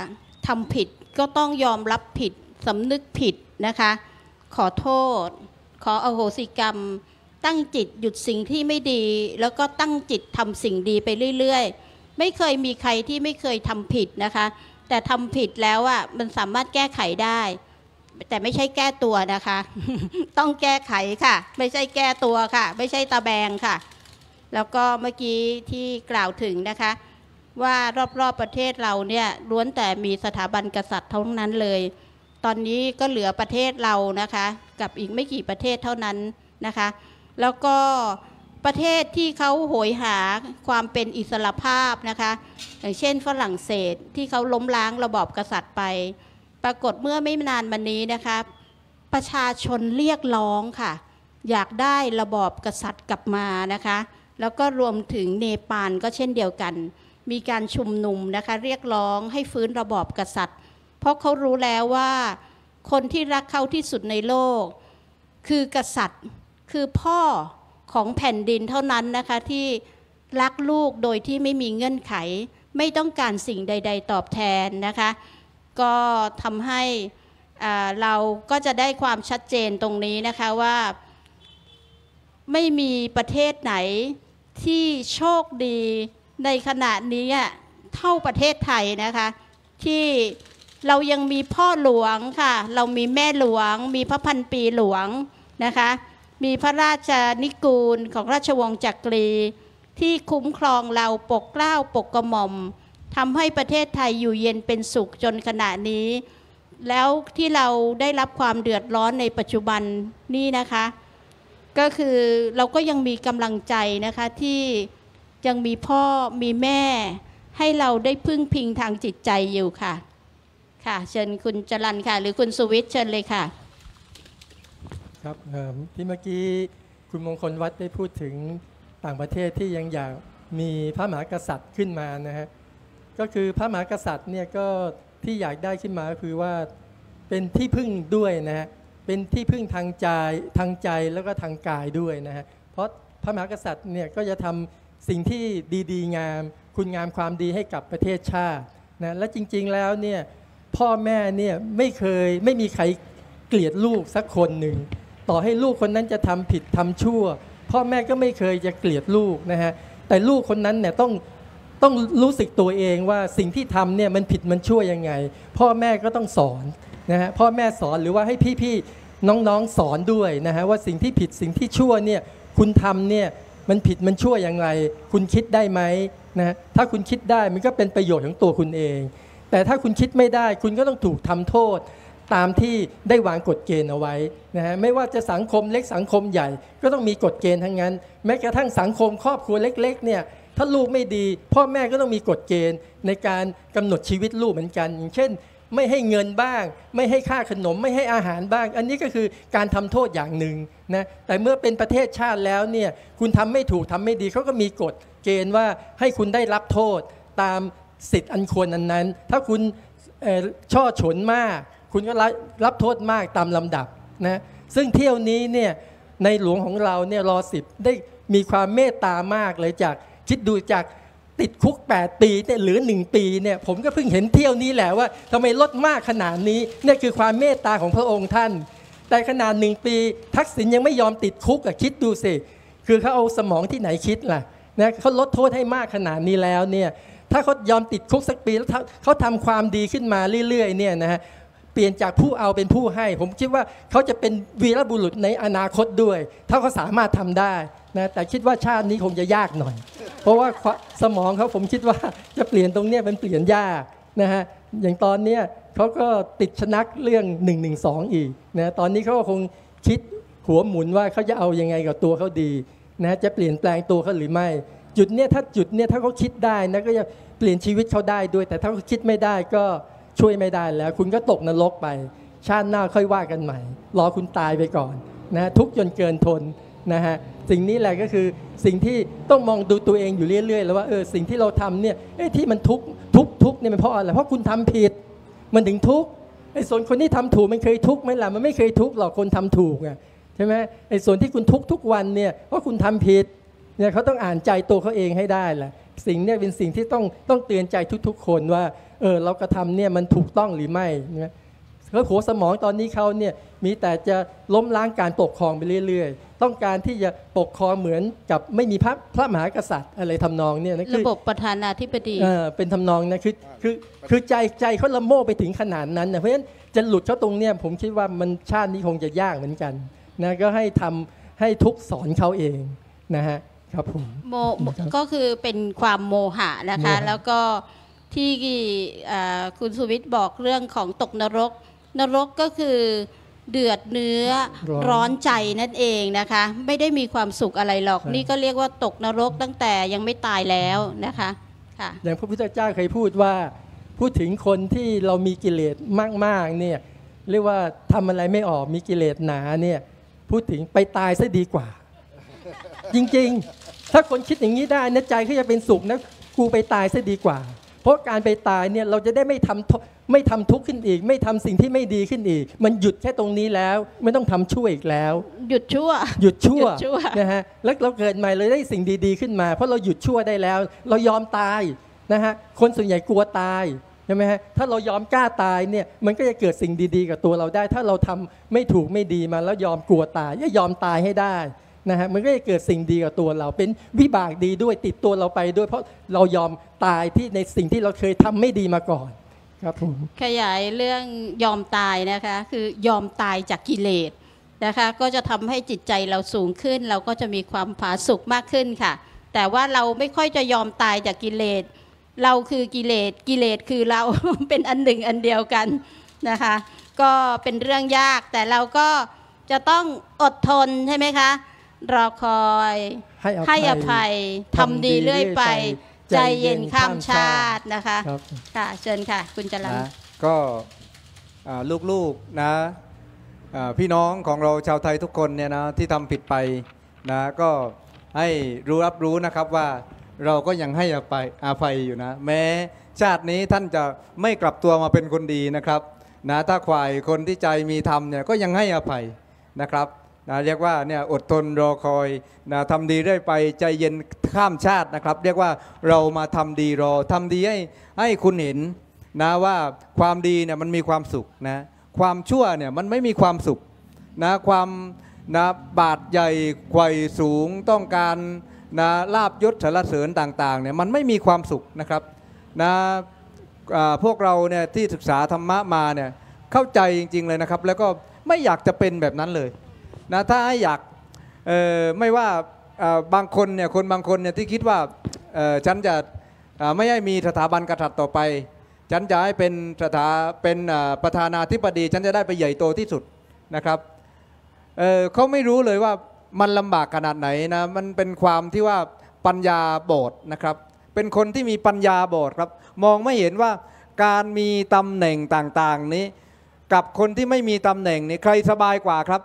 ทำผิดก็ต้องยอมรับผิดสำนึกผิดนะคะขอโทษขออโหสิกรรมตั้งจิตหยุดสิ่งที่ไม่ดีแล้วก็ตั้งจิตทำสิ่งดีไปเรื่อยๆไม่เคยมีใครที่ไม่เคยทำผิดนะคะแต่ทำผิดแล้วอ่ะมันสามารถแก้ไขได้แต่ไม่ใช่แก้ตัวนะคะ ต้องแก้ไขค่ะไม่ใช่แก้ตัวค่ะไม่ใช่ตะแบงค่ะแล้วก็เมื่อกี้ที่กล่าวถึงนะคะว่ารอบๆประเทศเราเนี่ยล้วนแต่มีสถาบันกษัตริย์ทั้งนั้นเลยตอนนี้ก็เหลือประเทศเรานะคะกับอีกไม่กี่ประเทศเท่านั้นนะคะแล้วก็ประเทศที่เขาโหยหาความเป็นอิสรภาพนะคะอย่างเช่นฝรั่งเศสที่เขาล้มล้างระบอบกษัตริย์ไปปรากฏเมื่อไม่นานมานี้นะคะประชาชนเรียกร้องค่ะอยากได้ระบอบกษัตริย์กลับมานะคะแล้วก็รวมถึงเนปาลก็เช่นเดียวกันมีการชุมนุมนะคะเรียกร้องให้ฟื้นระบอบกษัตริย์เพราะเขารู้แล้วว่าคนที่รักเขาที่สุดในโลกคือกษัตริย์คือพ่อของแผ่นดินเท่านั้นนะคะที่รักลูกโดยที่ไม่มีเงื่อนไขไม่ต้องการสิ่งใดๆตอบแทนนะคะก็ทำให้เราก็จะได้ความชัดเจนตรงนี้นะคะว่าไม่มีประเทศไหนที่โชคดีในขณะนี้เท่าประเทศไทยนะคะที่เรายังมีพ่อหลวงค่ะเรามีแม่หลวงมีพระพันปีหลวงนะคะมีพระราชนิกูลของราชวงศ์จักรีที่คุ้มครองเราปกเกล้าปกกระหม่อมทำให้ประเทศไทยอยู่เย็นเป็นสุขจนขณะนี้แล้วที่เราได้รับความเดือดร้อนในปัจจุบันนี้นะคะก็คือเราก็ยังมีกำลังใจนะคะที่ยังมีพ่อมีแม่ให้เราได้พึ่งพิงทางจิตใจอยู่ค่ะค่ะเชิญคุณจรัญค่ะหรือคุณสุวิทย์เชิญเลยค่ะครับที่เมื่อกี้คุณมงคลวัฒน์ได้พูดถึงต่างประเทศที่ยังอยากมีพระมหากษัตริย์ขึ้นมานะฮะก็คือพระมหากษัตริย์เนี่ยก็ที่อยากได้ขึ้นมาคือว่าเป็นที่พึ่งด้วยนะฮะเป็นที่พึ่งทางใจทางใจแล้วก็ทางกายด้วยนะฮะเพราะพระมหากษัตริย์เนี่ยก็จะทำสิ่งที่ดีๆงามคุณงามความดีให้กับประเทศชาตินะและจริงๆแล้วเนี่ยพ่อแม่เนี่ยไม่เคยไม่มีใครเกลียดลูกสักคนหนึ่งต่อให้ลูกคนนั้นจะทำผิดทำชั่วพ่อแม่ก็ไม่เคยจะเกลียดลูกนะฮะแต่ลูกคนนั้นเนี่ยต้องต้องรู้สึกตัวเองว่าสิ่งที่ทำเนี่ยมันผิดมันชั่วยังไงพ่อแม่ก็ต้องสอนนะฮะพ่อแม่สอนหรือว่าให้พี่ๆน้องๆสอนด้วยนะฮะว่าสิ่งที่ผิดสิ่งที่ชั่วเนี่ยคุณทำเนี่ยมันผิดมันชั่วอย่างไรคุณคิดได้ไหมนะถ้าคุณคิดได้มันก็เป็นประโยชน์ของตัวคุณเองแต่ถ้าคุณคิดไม่ได้คุณก็ต้องถูกทำโทษตามที่ได้วางกฎเกณฑ์เอาไว้นะฮะไม่ว่าจะสังคมเล็กสังคมใหญ่ก็ต้องมีกฎเกณฑ์ทั้งนั้นแม้กระทั่งสังคมครอบครัวเล็กๆเนี่ยถ้าลูกไม่ดีพ่อแม่ก็ต้องมีกฎเกณฑ์ในการกำหนดชีวิตลูกเหมือนกันอย่างเช่นไม่ให้เงินบ้างไม่ให้ค่าขนมไม่ให้อาหารบ้างอันนี้ก็คือการทำโทษอย่างหนึ่งนะแต่เมื่อเป็นประเทศชาติแล้วเนี่ยคุณทำไม่ถูกทำไม่ดีเขาก็มีกฎเกณฑ์ว่าให้คุณได้รับโทษตามสิทธิ์อันควรนั้นๆถ้าคุณช่อฉนมากคุณก็รับโทษมากตามลำดับนะซึ่งเที่ยวนี้เนี่ยในหลวงของเราเนี่ยรอสิบได้มีความเมตตามากเลยจากคิดดูจากติดคุกแปดปีเนี่ยเหลือหนึ่งปีเนี่ยผมก็เพิ่งเห็นเที่ยวนี้แหละว่าทำไมลดมากขนาดนี้นี่คือความเมตตาของพระองค์ท่านแต่ขนาดหนึ่งปีทักษิณยังไม่ยอมติดคุกอะคิดดูสิคือเขาเอาสมองที่ไหนคิดล่ะนะเขาลดโทษให้มากขนาดนี้แล้วเนี่ยถ้าเขายอมติดคุกสักปีแล้วเขาทำความดีขึ้นมาเรื่อยๆเนี่ยนะฮะเปลี่ยนจากผู้เอาเป็นผู้ให้ผมคิดว่าเขาจะเป็นวีรบุรุษในอนาคตด้วยถ้าเขาสามารถทำได้นะแต่คิดว่าชาตินี้คงจะยากหน่อยเพราะว่าสมองเขาผมคิดว่าจะเปลี่ยนตรงนี้เป็นเปลี่ยนยากนะฮะอย่างตอนนี้เขาก็ติดชนักเรื่องหนึ่งหนึ่งสองอีกนะตอนนี้เขาก็คงคิดหัวหมุนว่าเขาจะเอายังไงกับตัวเขาดีนะจะเปลี่ยนแปลงตัวเขาหรือไม่จุดเนี้ยถ้าจุดเนี้ยถ้าเขาคิดได้นะก็จะเปลี่ยนชีวิตเขาได้ด้วยแต่ถ้าเขาคิดไม่ได้ก็ช่วยไม่ได้แล้วคุณก็ตกนรกไปชาติหน้าค่อยว่ากันใหม่รอคุณตายไปก่อนนะทุกจนเกินทนนะฮะสิ่งนี้แหละก็คือสิ่งที่ต้องมองดูตัวเองอยู่เรื่อยๆแล้วว่าเออสิ่งที่เราทำเนี่ยเอ้ที่มันทุกทุกทุกเนี่ยมันเพราะอะไรเพราะคุณทำผิดมันถึงทุกไอ้ส่วนคนที่ทำถูกมันเคยทุกไหมล่ะมันไม่เคยทุกหรอกคนทำถูกอ่ะใช่ไหมไอ้ส่วนที่คุณทุกทุกวันเนี่ยเพราะคุณทำผิดเนี่ยเขาต้องอ่านใจตัวเขาเองให้ได้แหละสิ่งนี้เป็นสิ่งที่ต้องต้องเตือนใจทุกๆคนว่าเเออเรากระทำเนี่ยมันถูกต้องหรือไม่นะแล้วหัวสมองตอนนี้เขาเนี่ยมีแต่จะล้มล้างการปกครองไปเรื่อยๆต้องการที่จะปกครองเหมือนกับไม่มีพระพระมหากษัตริย์อะไรทำนองเนี่ยนะคือระบบประธานาธิบดีเออเป็นทำนองนะคือคือคือใจใจเขาละโมบไปถึงขนาดนั้นนะเพราะฉะนั้นจะหลุดเขาตรงเนี้ยผมคิดว่ามันชาตินี้คงจะยากเหมือนกันนะก็ให้ทำให้ทุกสอนเขาเองนะฮะครับผมโมก็คือเป็นความโมหะนะคะโมหะแล้วก็ที่อ่าคุณสุวิทย์บอกเรื่องของตกนรก นรกก็คือเดือดเนื้อร้อนใจนั่นเองนะคะ ไม่ได้มีความสุขอะไรหรอก นี่ก็เรียกว่าตกนรกตั้งแต่ยังไม่ตายแล้วนะคะค่ะอย่างพระพุทธเจ้าเคยพูดว่าพูดถึงคนที่เรามีกิเลสมากๆเนี่ยเรียกว่าทำอะไรไม่ออกมีกิเลสหนาเนี่ยพูดถึงไปตายซะดีกว่า จริงๆถ้าคนคิดอย่างนี้ได้นะใจเขาจะเป็นสุขนะกูไปตายซะดีกว่า เพราะการไปตายเนี่ยเราจะได้ไม่ทำไม่ทำทุกข์ขึ้นอีก ไม่ทำสิ่งที่ไม่ดีขึ้นอีก มันหยุดแค่ตรงนี้แล้วไม่ต้องทำชั่วอีกแล้วหยุดชั่วหยุดชั่วหยุดชั่วนะฮะแล้วเราเกิดใหม่เลยได้สิ่งดีๆขึ้นมา เพราะเราหยุดชั่วได้แล้ว เรายอมตายนะฮะคนส่วนใหญ่กลัวตายใช่ไหมฮะถ้าเรายอมกล้าตายเนี่ยมันก็จะเกิดสิ่งดีๆกับตัวเราได้ ถ้าเราทำไม่ถูกไม่ดีมาแล้วยอมกลัวตายยอมตายให้ได้นะฮะมันก็จะเกิดสิ่งดีกับตัวเราเป็นวิบากดีด้วยติดตัวเราไปด้วย เพราะเรายอมตายที่ในสิ่งที่เราเคยทำไม่ดีมาก่อนครับผมขยายเรื่องยอมตายนะคะคือยอมตายจากกิเลสนะคะก็จะทำให้จิตใจเราสูงขึ้น เราก็จะมีความผาสุกมากขึ้นค่ะ แต่ว่าเราไม่ค่อยจะยอมตายจากกิเลสเราคือกิเลสกิเลสคือเรา เป็นอันหนึ่งอันเดียวกันนะคะก็เป็นเรื่องยากแต่เราก็จะต้องอดทนใช่ไหมคะรอคอยให้อภัยให้อภัยทำดีเรื่อยไป ใจเย็นข้ามชาตินะคะครับค่ะเชิญค่ะคุณจรัญนะก็อ่าลูกๆนะอ่าพี่น้องของเราชาวไทยทุกคนเนี่ยนะที่ทำผิดไปนะก็ให้รู้รับรู้นะครับว่าเราก็ยังให้อภัยอาภัยอยู่นะแม้ชาตินี้ท่านจะไม่กลับตัวมาเป็นคนดีนะครับนะถ้าควายคนที่ใจมีธรรมเนี่ยก็ยังให้อภัยนะครับนะเรียกว่าเนี่ยอดทนรอคอยนะทำดีเรื่อยไปใจเย็นข้ามชาตินะครับเรียกว่าเรามาทำดีรอทำดีให้ให้คุณเห็นนะว่าความดีเนี่ยมันมีความสุขนะความชั่วเนี่ยมันไม่มีความสุขนะความนะบาดใหญ่ไขว่สูงต้องการนะลาบยศสรรเสริญต่างๆเนี่ยมันไม่มีความสุขนะครับนะอ่าพวกเราเนี่ยที่ศึกษาธรรมะมาเนี่ยเข้าใจจริงๆเลยนะครับแล้วก็ไม่อยากจะเป็นแบบนั้นเลยนะถ้าให้อยากเอ่อไม่ว่าอ่าบางคนเนี่ยคนบางคนเนี่ยที่คิดว่าเอ่อฉันจะอ่าไม่ให้มีสถาบันกษัตริย์ต่อไปฉันจะให้เป็นสถาเป็นอ่าประธานาธิบดีฉันจะได้ไปใหญ่โตที่สุดนะครับเอ่อเขาไม่รู้เลยว่ามันลำบากขนาดไหนนะมันเป็นความที่ว่าปัญญาบอดนะครับเป็นคนที่มีปัญญาบอดครับมองไม่เห็นว่าการมีตำแหน่งต่างๆนี้กับคนที่ไม่มีตำแหน่งนี้ใครสบายกว่าครับ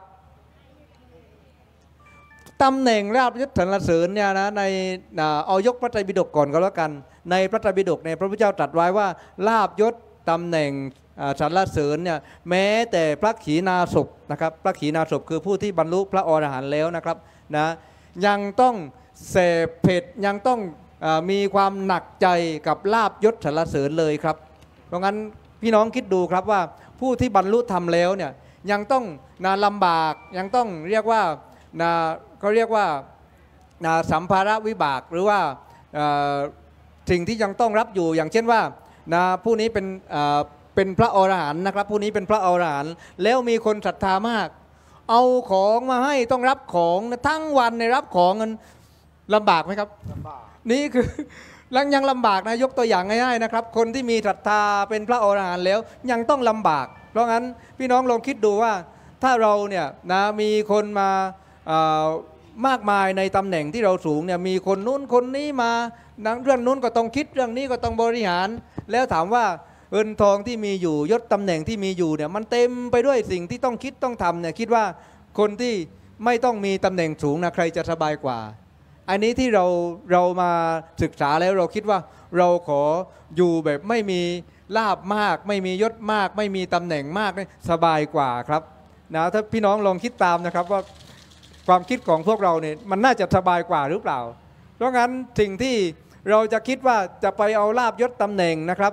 ตำแหน่งลาภยศสรรเสริญเนี่ยนะในเอายกพระไตรปิฎกก่อนก็แล้วกันในพระไตรปิฎกเนี่ยพระพุทธเจ้าตรัสไว้ว่าลาภยศตำแหน่งสรรเสริญเนี่ยแม้แต่พระขีณาสพนะครับพระขีณาสพคือผู้ที่บรรลุพระอรหันต์แล้วนะครับนะยังต้องเสพเผ็ดยังต้องมีความหนักใจกับลาภยศสรรเสริญเลยครับเพราะงั้นพี่น้องคิดดูครับว่าผู้ที่บรรลุธรรมแล้วเนี่ยยังต้องนาลำบากยังต้องเรียกว่านาเขาเรียกว่านาสัมภาระวิบากหรือว่าสิ่งที่ยังต้องรับอยู่อย่างเช่นว่านาผู้นี้เป็นเป็นพระอรหันต์นะครับผู้นี้เป็นพระอรหันต์แล้วมีคนศรัทธามากเอาของมาให้ต้องรับของทั้งวันในรับของเงินลำบากไหมครับลำบากนี่คือยังลำบากนะยกตัวอย่างง่ายๆนะครับคนที่มีศรัทธาเป็นพระอรหันต์แล้วยังต้องลำบากเพราะงั้นพี่น้องลองคิดดูว่าถ้าเราเนี่ยนะมีคนมามากมายในตำแหน่งที่เราสูงเนี่ยมีคนนู้นคนนี้มาเรื่องนู้นก็ต้องคิดเรื่องนี้ก็ต้องบริหารแล้วถามว่าเงินทองที่มีอยู่ยศตำแหน่งที่มีอยู่เนี่ยมันเต็มไปด้วยสิ่งที่ต้องคิดต้องทำเนี่ยคิดว่าคนที่ไม่ต้องมีตำแหน่งสูงนะใครจะสบายกว่าอันนี้ที่เราเรามาศึกษาแล้วเราคิดว่าเราขออยู่แบบไม่มีลาภมากไม่มียศมากไม่มีตำแหน่งมากสบายกว่าครับนะถ้าพี่น้องลองคิดตามนะครับว่าความคิดของพวกเราเนี่ยมันน่าจะสบายกว่าหรือเปล่าเพราะงั้นสิ่งที่เราจะคิดว่าจะไปเอาลาภยศตำแหน่งนะครับ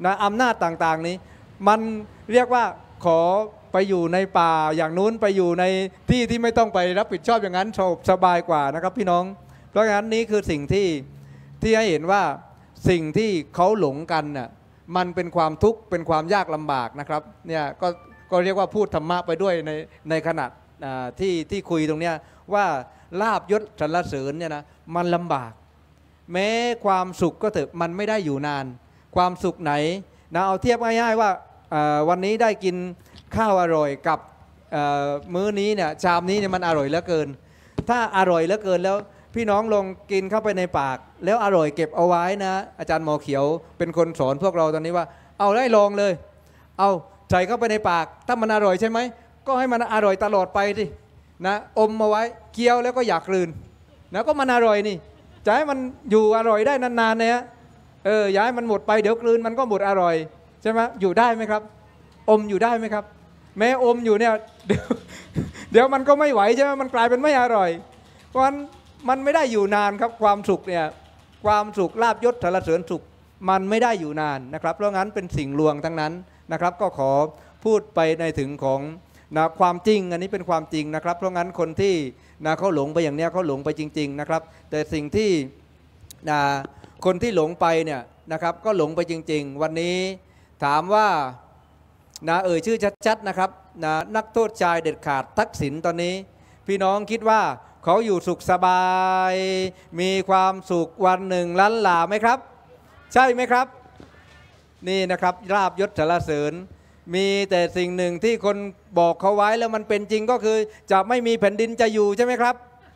นะอำนาจต่างๆนี้มันเรียกว่าขอไปอยู่ในป่าอย่างนู้นไปอยู่ในที่ที่ไม่ต้องไปรับผิดชอบอย่างนั้นสบายกว่านะครับพี่น้องเพราะงั้นนี้คือสิ่งที่ที่ให้เห็นว่าสิ่งที่เขาหลงกันน่ะมันเป็นความทุกข์เป็นความยากลำบากนะครับเนี่ยก็ก็เรียกว่าพูดธรรมะไปด้วยในในขณะที่ที่คุยตรงเนี้ยว่าลาภยศสรรเสริญเนี่ยนะมันลำบากแม้ความสุขก็เถอะมันไม่ได้อยู่นานความสุขไหนนะเอาเทียบง่ายๆว่าวันนี้ได้กินข้าวอร่อยกับมื้อนี้เนี่ยชามนี้เนี่ยมันอร่อยเหลือเกินถ้าอร่อยเหลือเกินแล้วพี่น้องลองกินเข้าไปในปากแล้วอร่อยเก็บเอาไว้นะอาจารย์หมอเขียวเป็นคนสอนพวกเราตอนนี้ว่าเอาได้ลองเลยเอาใส่เข้าไปในปากถ้ามันอร่อยใช่ไหมก็ให้มันอร่อยตลอดไปสินะอมมาไว้เคี้ยวแล้วก็อยากกลืนนะก็มันอร่อยนี่จะให้มันอยู่อร่อยได้นานๆเนี่ยเอออย่าให้มันหมดไปเดี๋ยวกลืนมันก็หมดอร่อยใช่ไหมอยู่ได้ไหมครับอมอยู่ได้ไหมครับแม้อมอยู่เนี่ยเดี๋ยวเดี๋ยวมันก็ไม่ไหวใช่ไหมมันกลายเป็นไม่อร่อยเพราะฉะนั้นมันไม่ได้อยู่นานครับความสุขเนี่ยความสุขลาภยศสรรเสริญสุขมันไม่ได้อยู่นานนะครับเพราะงั้นเป็นสิ่งลวงทั้งนั้นนะครับก็ขอพูดไปในถึงของนะความจริงอันนี้เป็นความจริงนะครับเพราะงั้นคนที่นะเขาหลงไปอย่างเนี้ยเขาหลงไปจริงๆนะครับแต่สิ่งที่นะคนที่หลงไปเนี่ยนะครับก็หลงไปจริงๆวันนี้ถามว่านะเอ่ยชื่อชัดๆนะครับนะนักโทษชายเด็ดขาดทักษิณตอนนี้พี่น้องคิดว่าเขาอยู่สุขสบายมีความสุขวันหนึ่งล้านหลาไหมครับใช่ไหมครับนี่นะครับลาภยศสรรเสริญมีแต่สิ่งหนึ่งที่คนบอกเขาไว้แล้วมันเป็นจริงก็คือจะไม่มีแผ่นดินจะอยู่ใช่ไหมครับ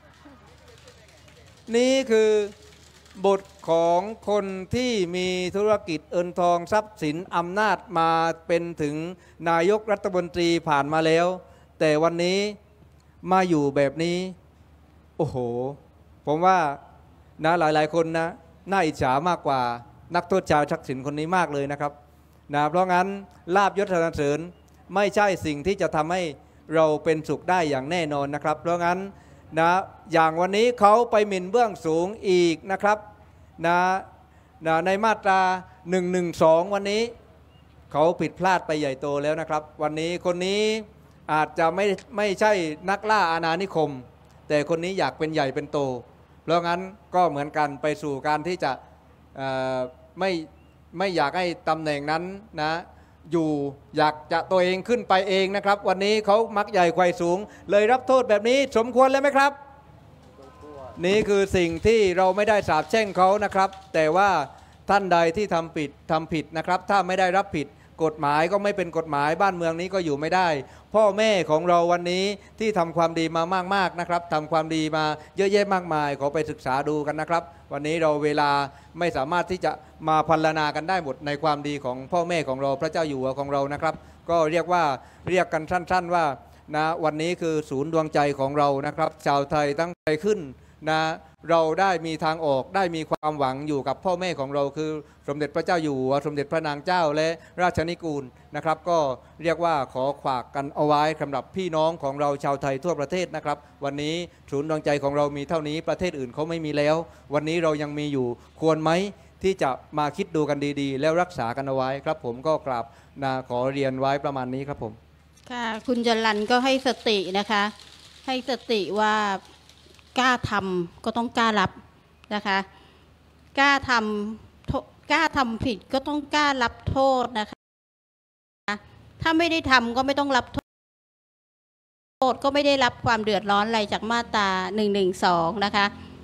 นี่คือบทของคนที่มีธุรกิจเอินทองทรัพย์สินอำนาจมาเป็นถึงนายกรัฐมนตรีผ่านมาแล้วแต่วันนี้มาอยู่แบบนี้โอ้โหผมว่านะหลายๆคนนะน่าอิจฉามากกว่านักโทษชายทักษิณคนนี้มากเลยนะครับนะเพราะงั้นลาภยศสรรเสริญไม่ใช่สิ่งที่จะทำให้เราเป็นสุขได้อย่างแน่นอนนะครับเพราะงั้นนะอย่างวันนี้เขาไปหมิ่นเบื้องสูงอีกนะครับนะนะในมาตราหนึ่งหนึ่งสองวันนี้เขาผิดพลาดไปใหญ่โตแล้วนะครับวันนี้คนนี้อาจจะไม่ไม่ใช่นักล่าอาณานิคมแต่คนนี้อยากเป็นใหญ่เป็นโตเพราะงั้นก็เหมือนกันไปสู่การที่จะไม่ไม่อยากให้ตำแหน่งนั้นนะอยู่อยากจะตัวเองขึ้นไปเองนะครับวันนี้เขามักใหญ่ไขว่สูงเลยรับโทษแบบนี้สมควรแล้วไหมครับนี่คือสิ่งที่เราไม่ได้สาปแช่งเขานะครับแต่ว่าท่านใดที่ทำผิดทำผิดนะครับถ้าไม่ได้รับผิดกฎหมายก็ไม่เป็นกฎหมายบ้านเมืองนี้ก็อยู่ไม่ได้พ่อแม่ของเราวันนี้ที่ทำความดีมามากๆนะครับทำความดีมาเยอะแยะมากมายขอไปศึกษาดูกันนะครับวันนี้เราเวลาไม่สามารถที่จะมาพรรณนากันได้หมดในความดีของพ่อแม่ของเราพระเจ้าอยู่หัวของเรานะครับก็เรียกว่าเรียกกันสั้นๆว่านะวันนี้คือศูนย์ดวงใจของเรานะครับชาวไทยตั้งใจขึ้นนะเราได้มีทางออกได้มีความหวังอยู่กับพ่อแม่ของเราคือสมเด็จพระเจ้าอยู่หัวสมเด็จพระนางเจ้าและราชนิกูลนะครับก็เรียกว่าขอฝากกันเอาไว้สำหรับพี่น้องของเราชาวไทยทั่วประเทศนะครับวันนี้ศูนย์ดวงใจของเรามีเท่านี้ประเทศอื่นเขาไม่มีแล้ววันนี้เรายังมีอยู่ควรไหมที่จะมาคิดดูกันดีๆแล้วรักษากันเอาไว้ครับผมก็กราบนาขอเรียนไว้ประมาณนี้ครับผมค่ะคุณจรัญก็ให้สตินะคะให้สติว่ากล้าทำก็ต้องกล้ารับนะคะกล้าทำกล้าทำผิดก็ต้องกล้ารับโทษนะคะถ้าไม่ได้ทำก็ไม่ต้องรับโทษก็ไม่ได้รับความเดือดร้อนอะไรจากมาตราหนึ่งหนึ่งสองนะคะ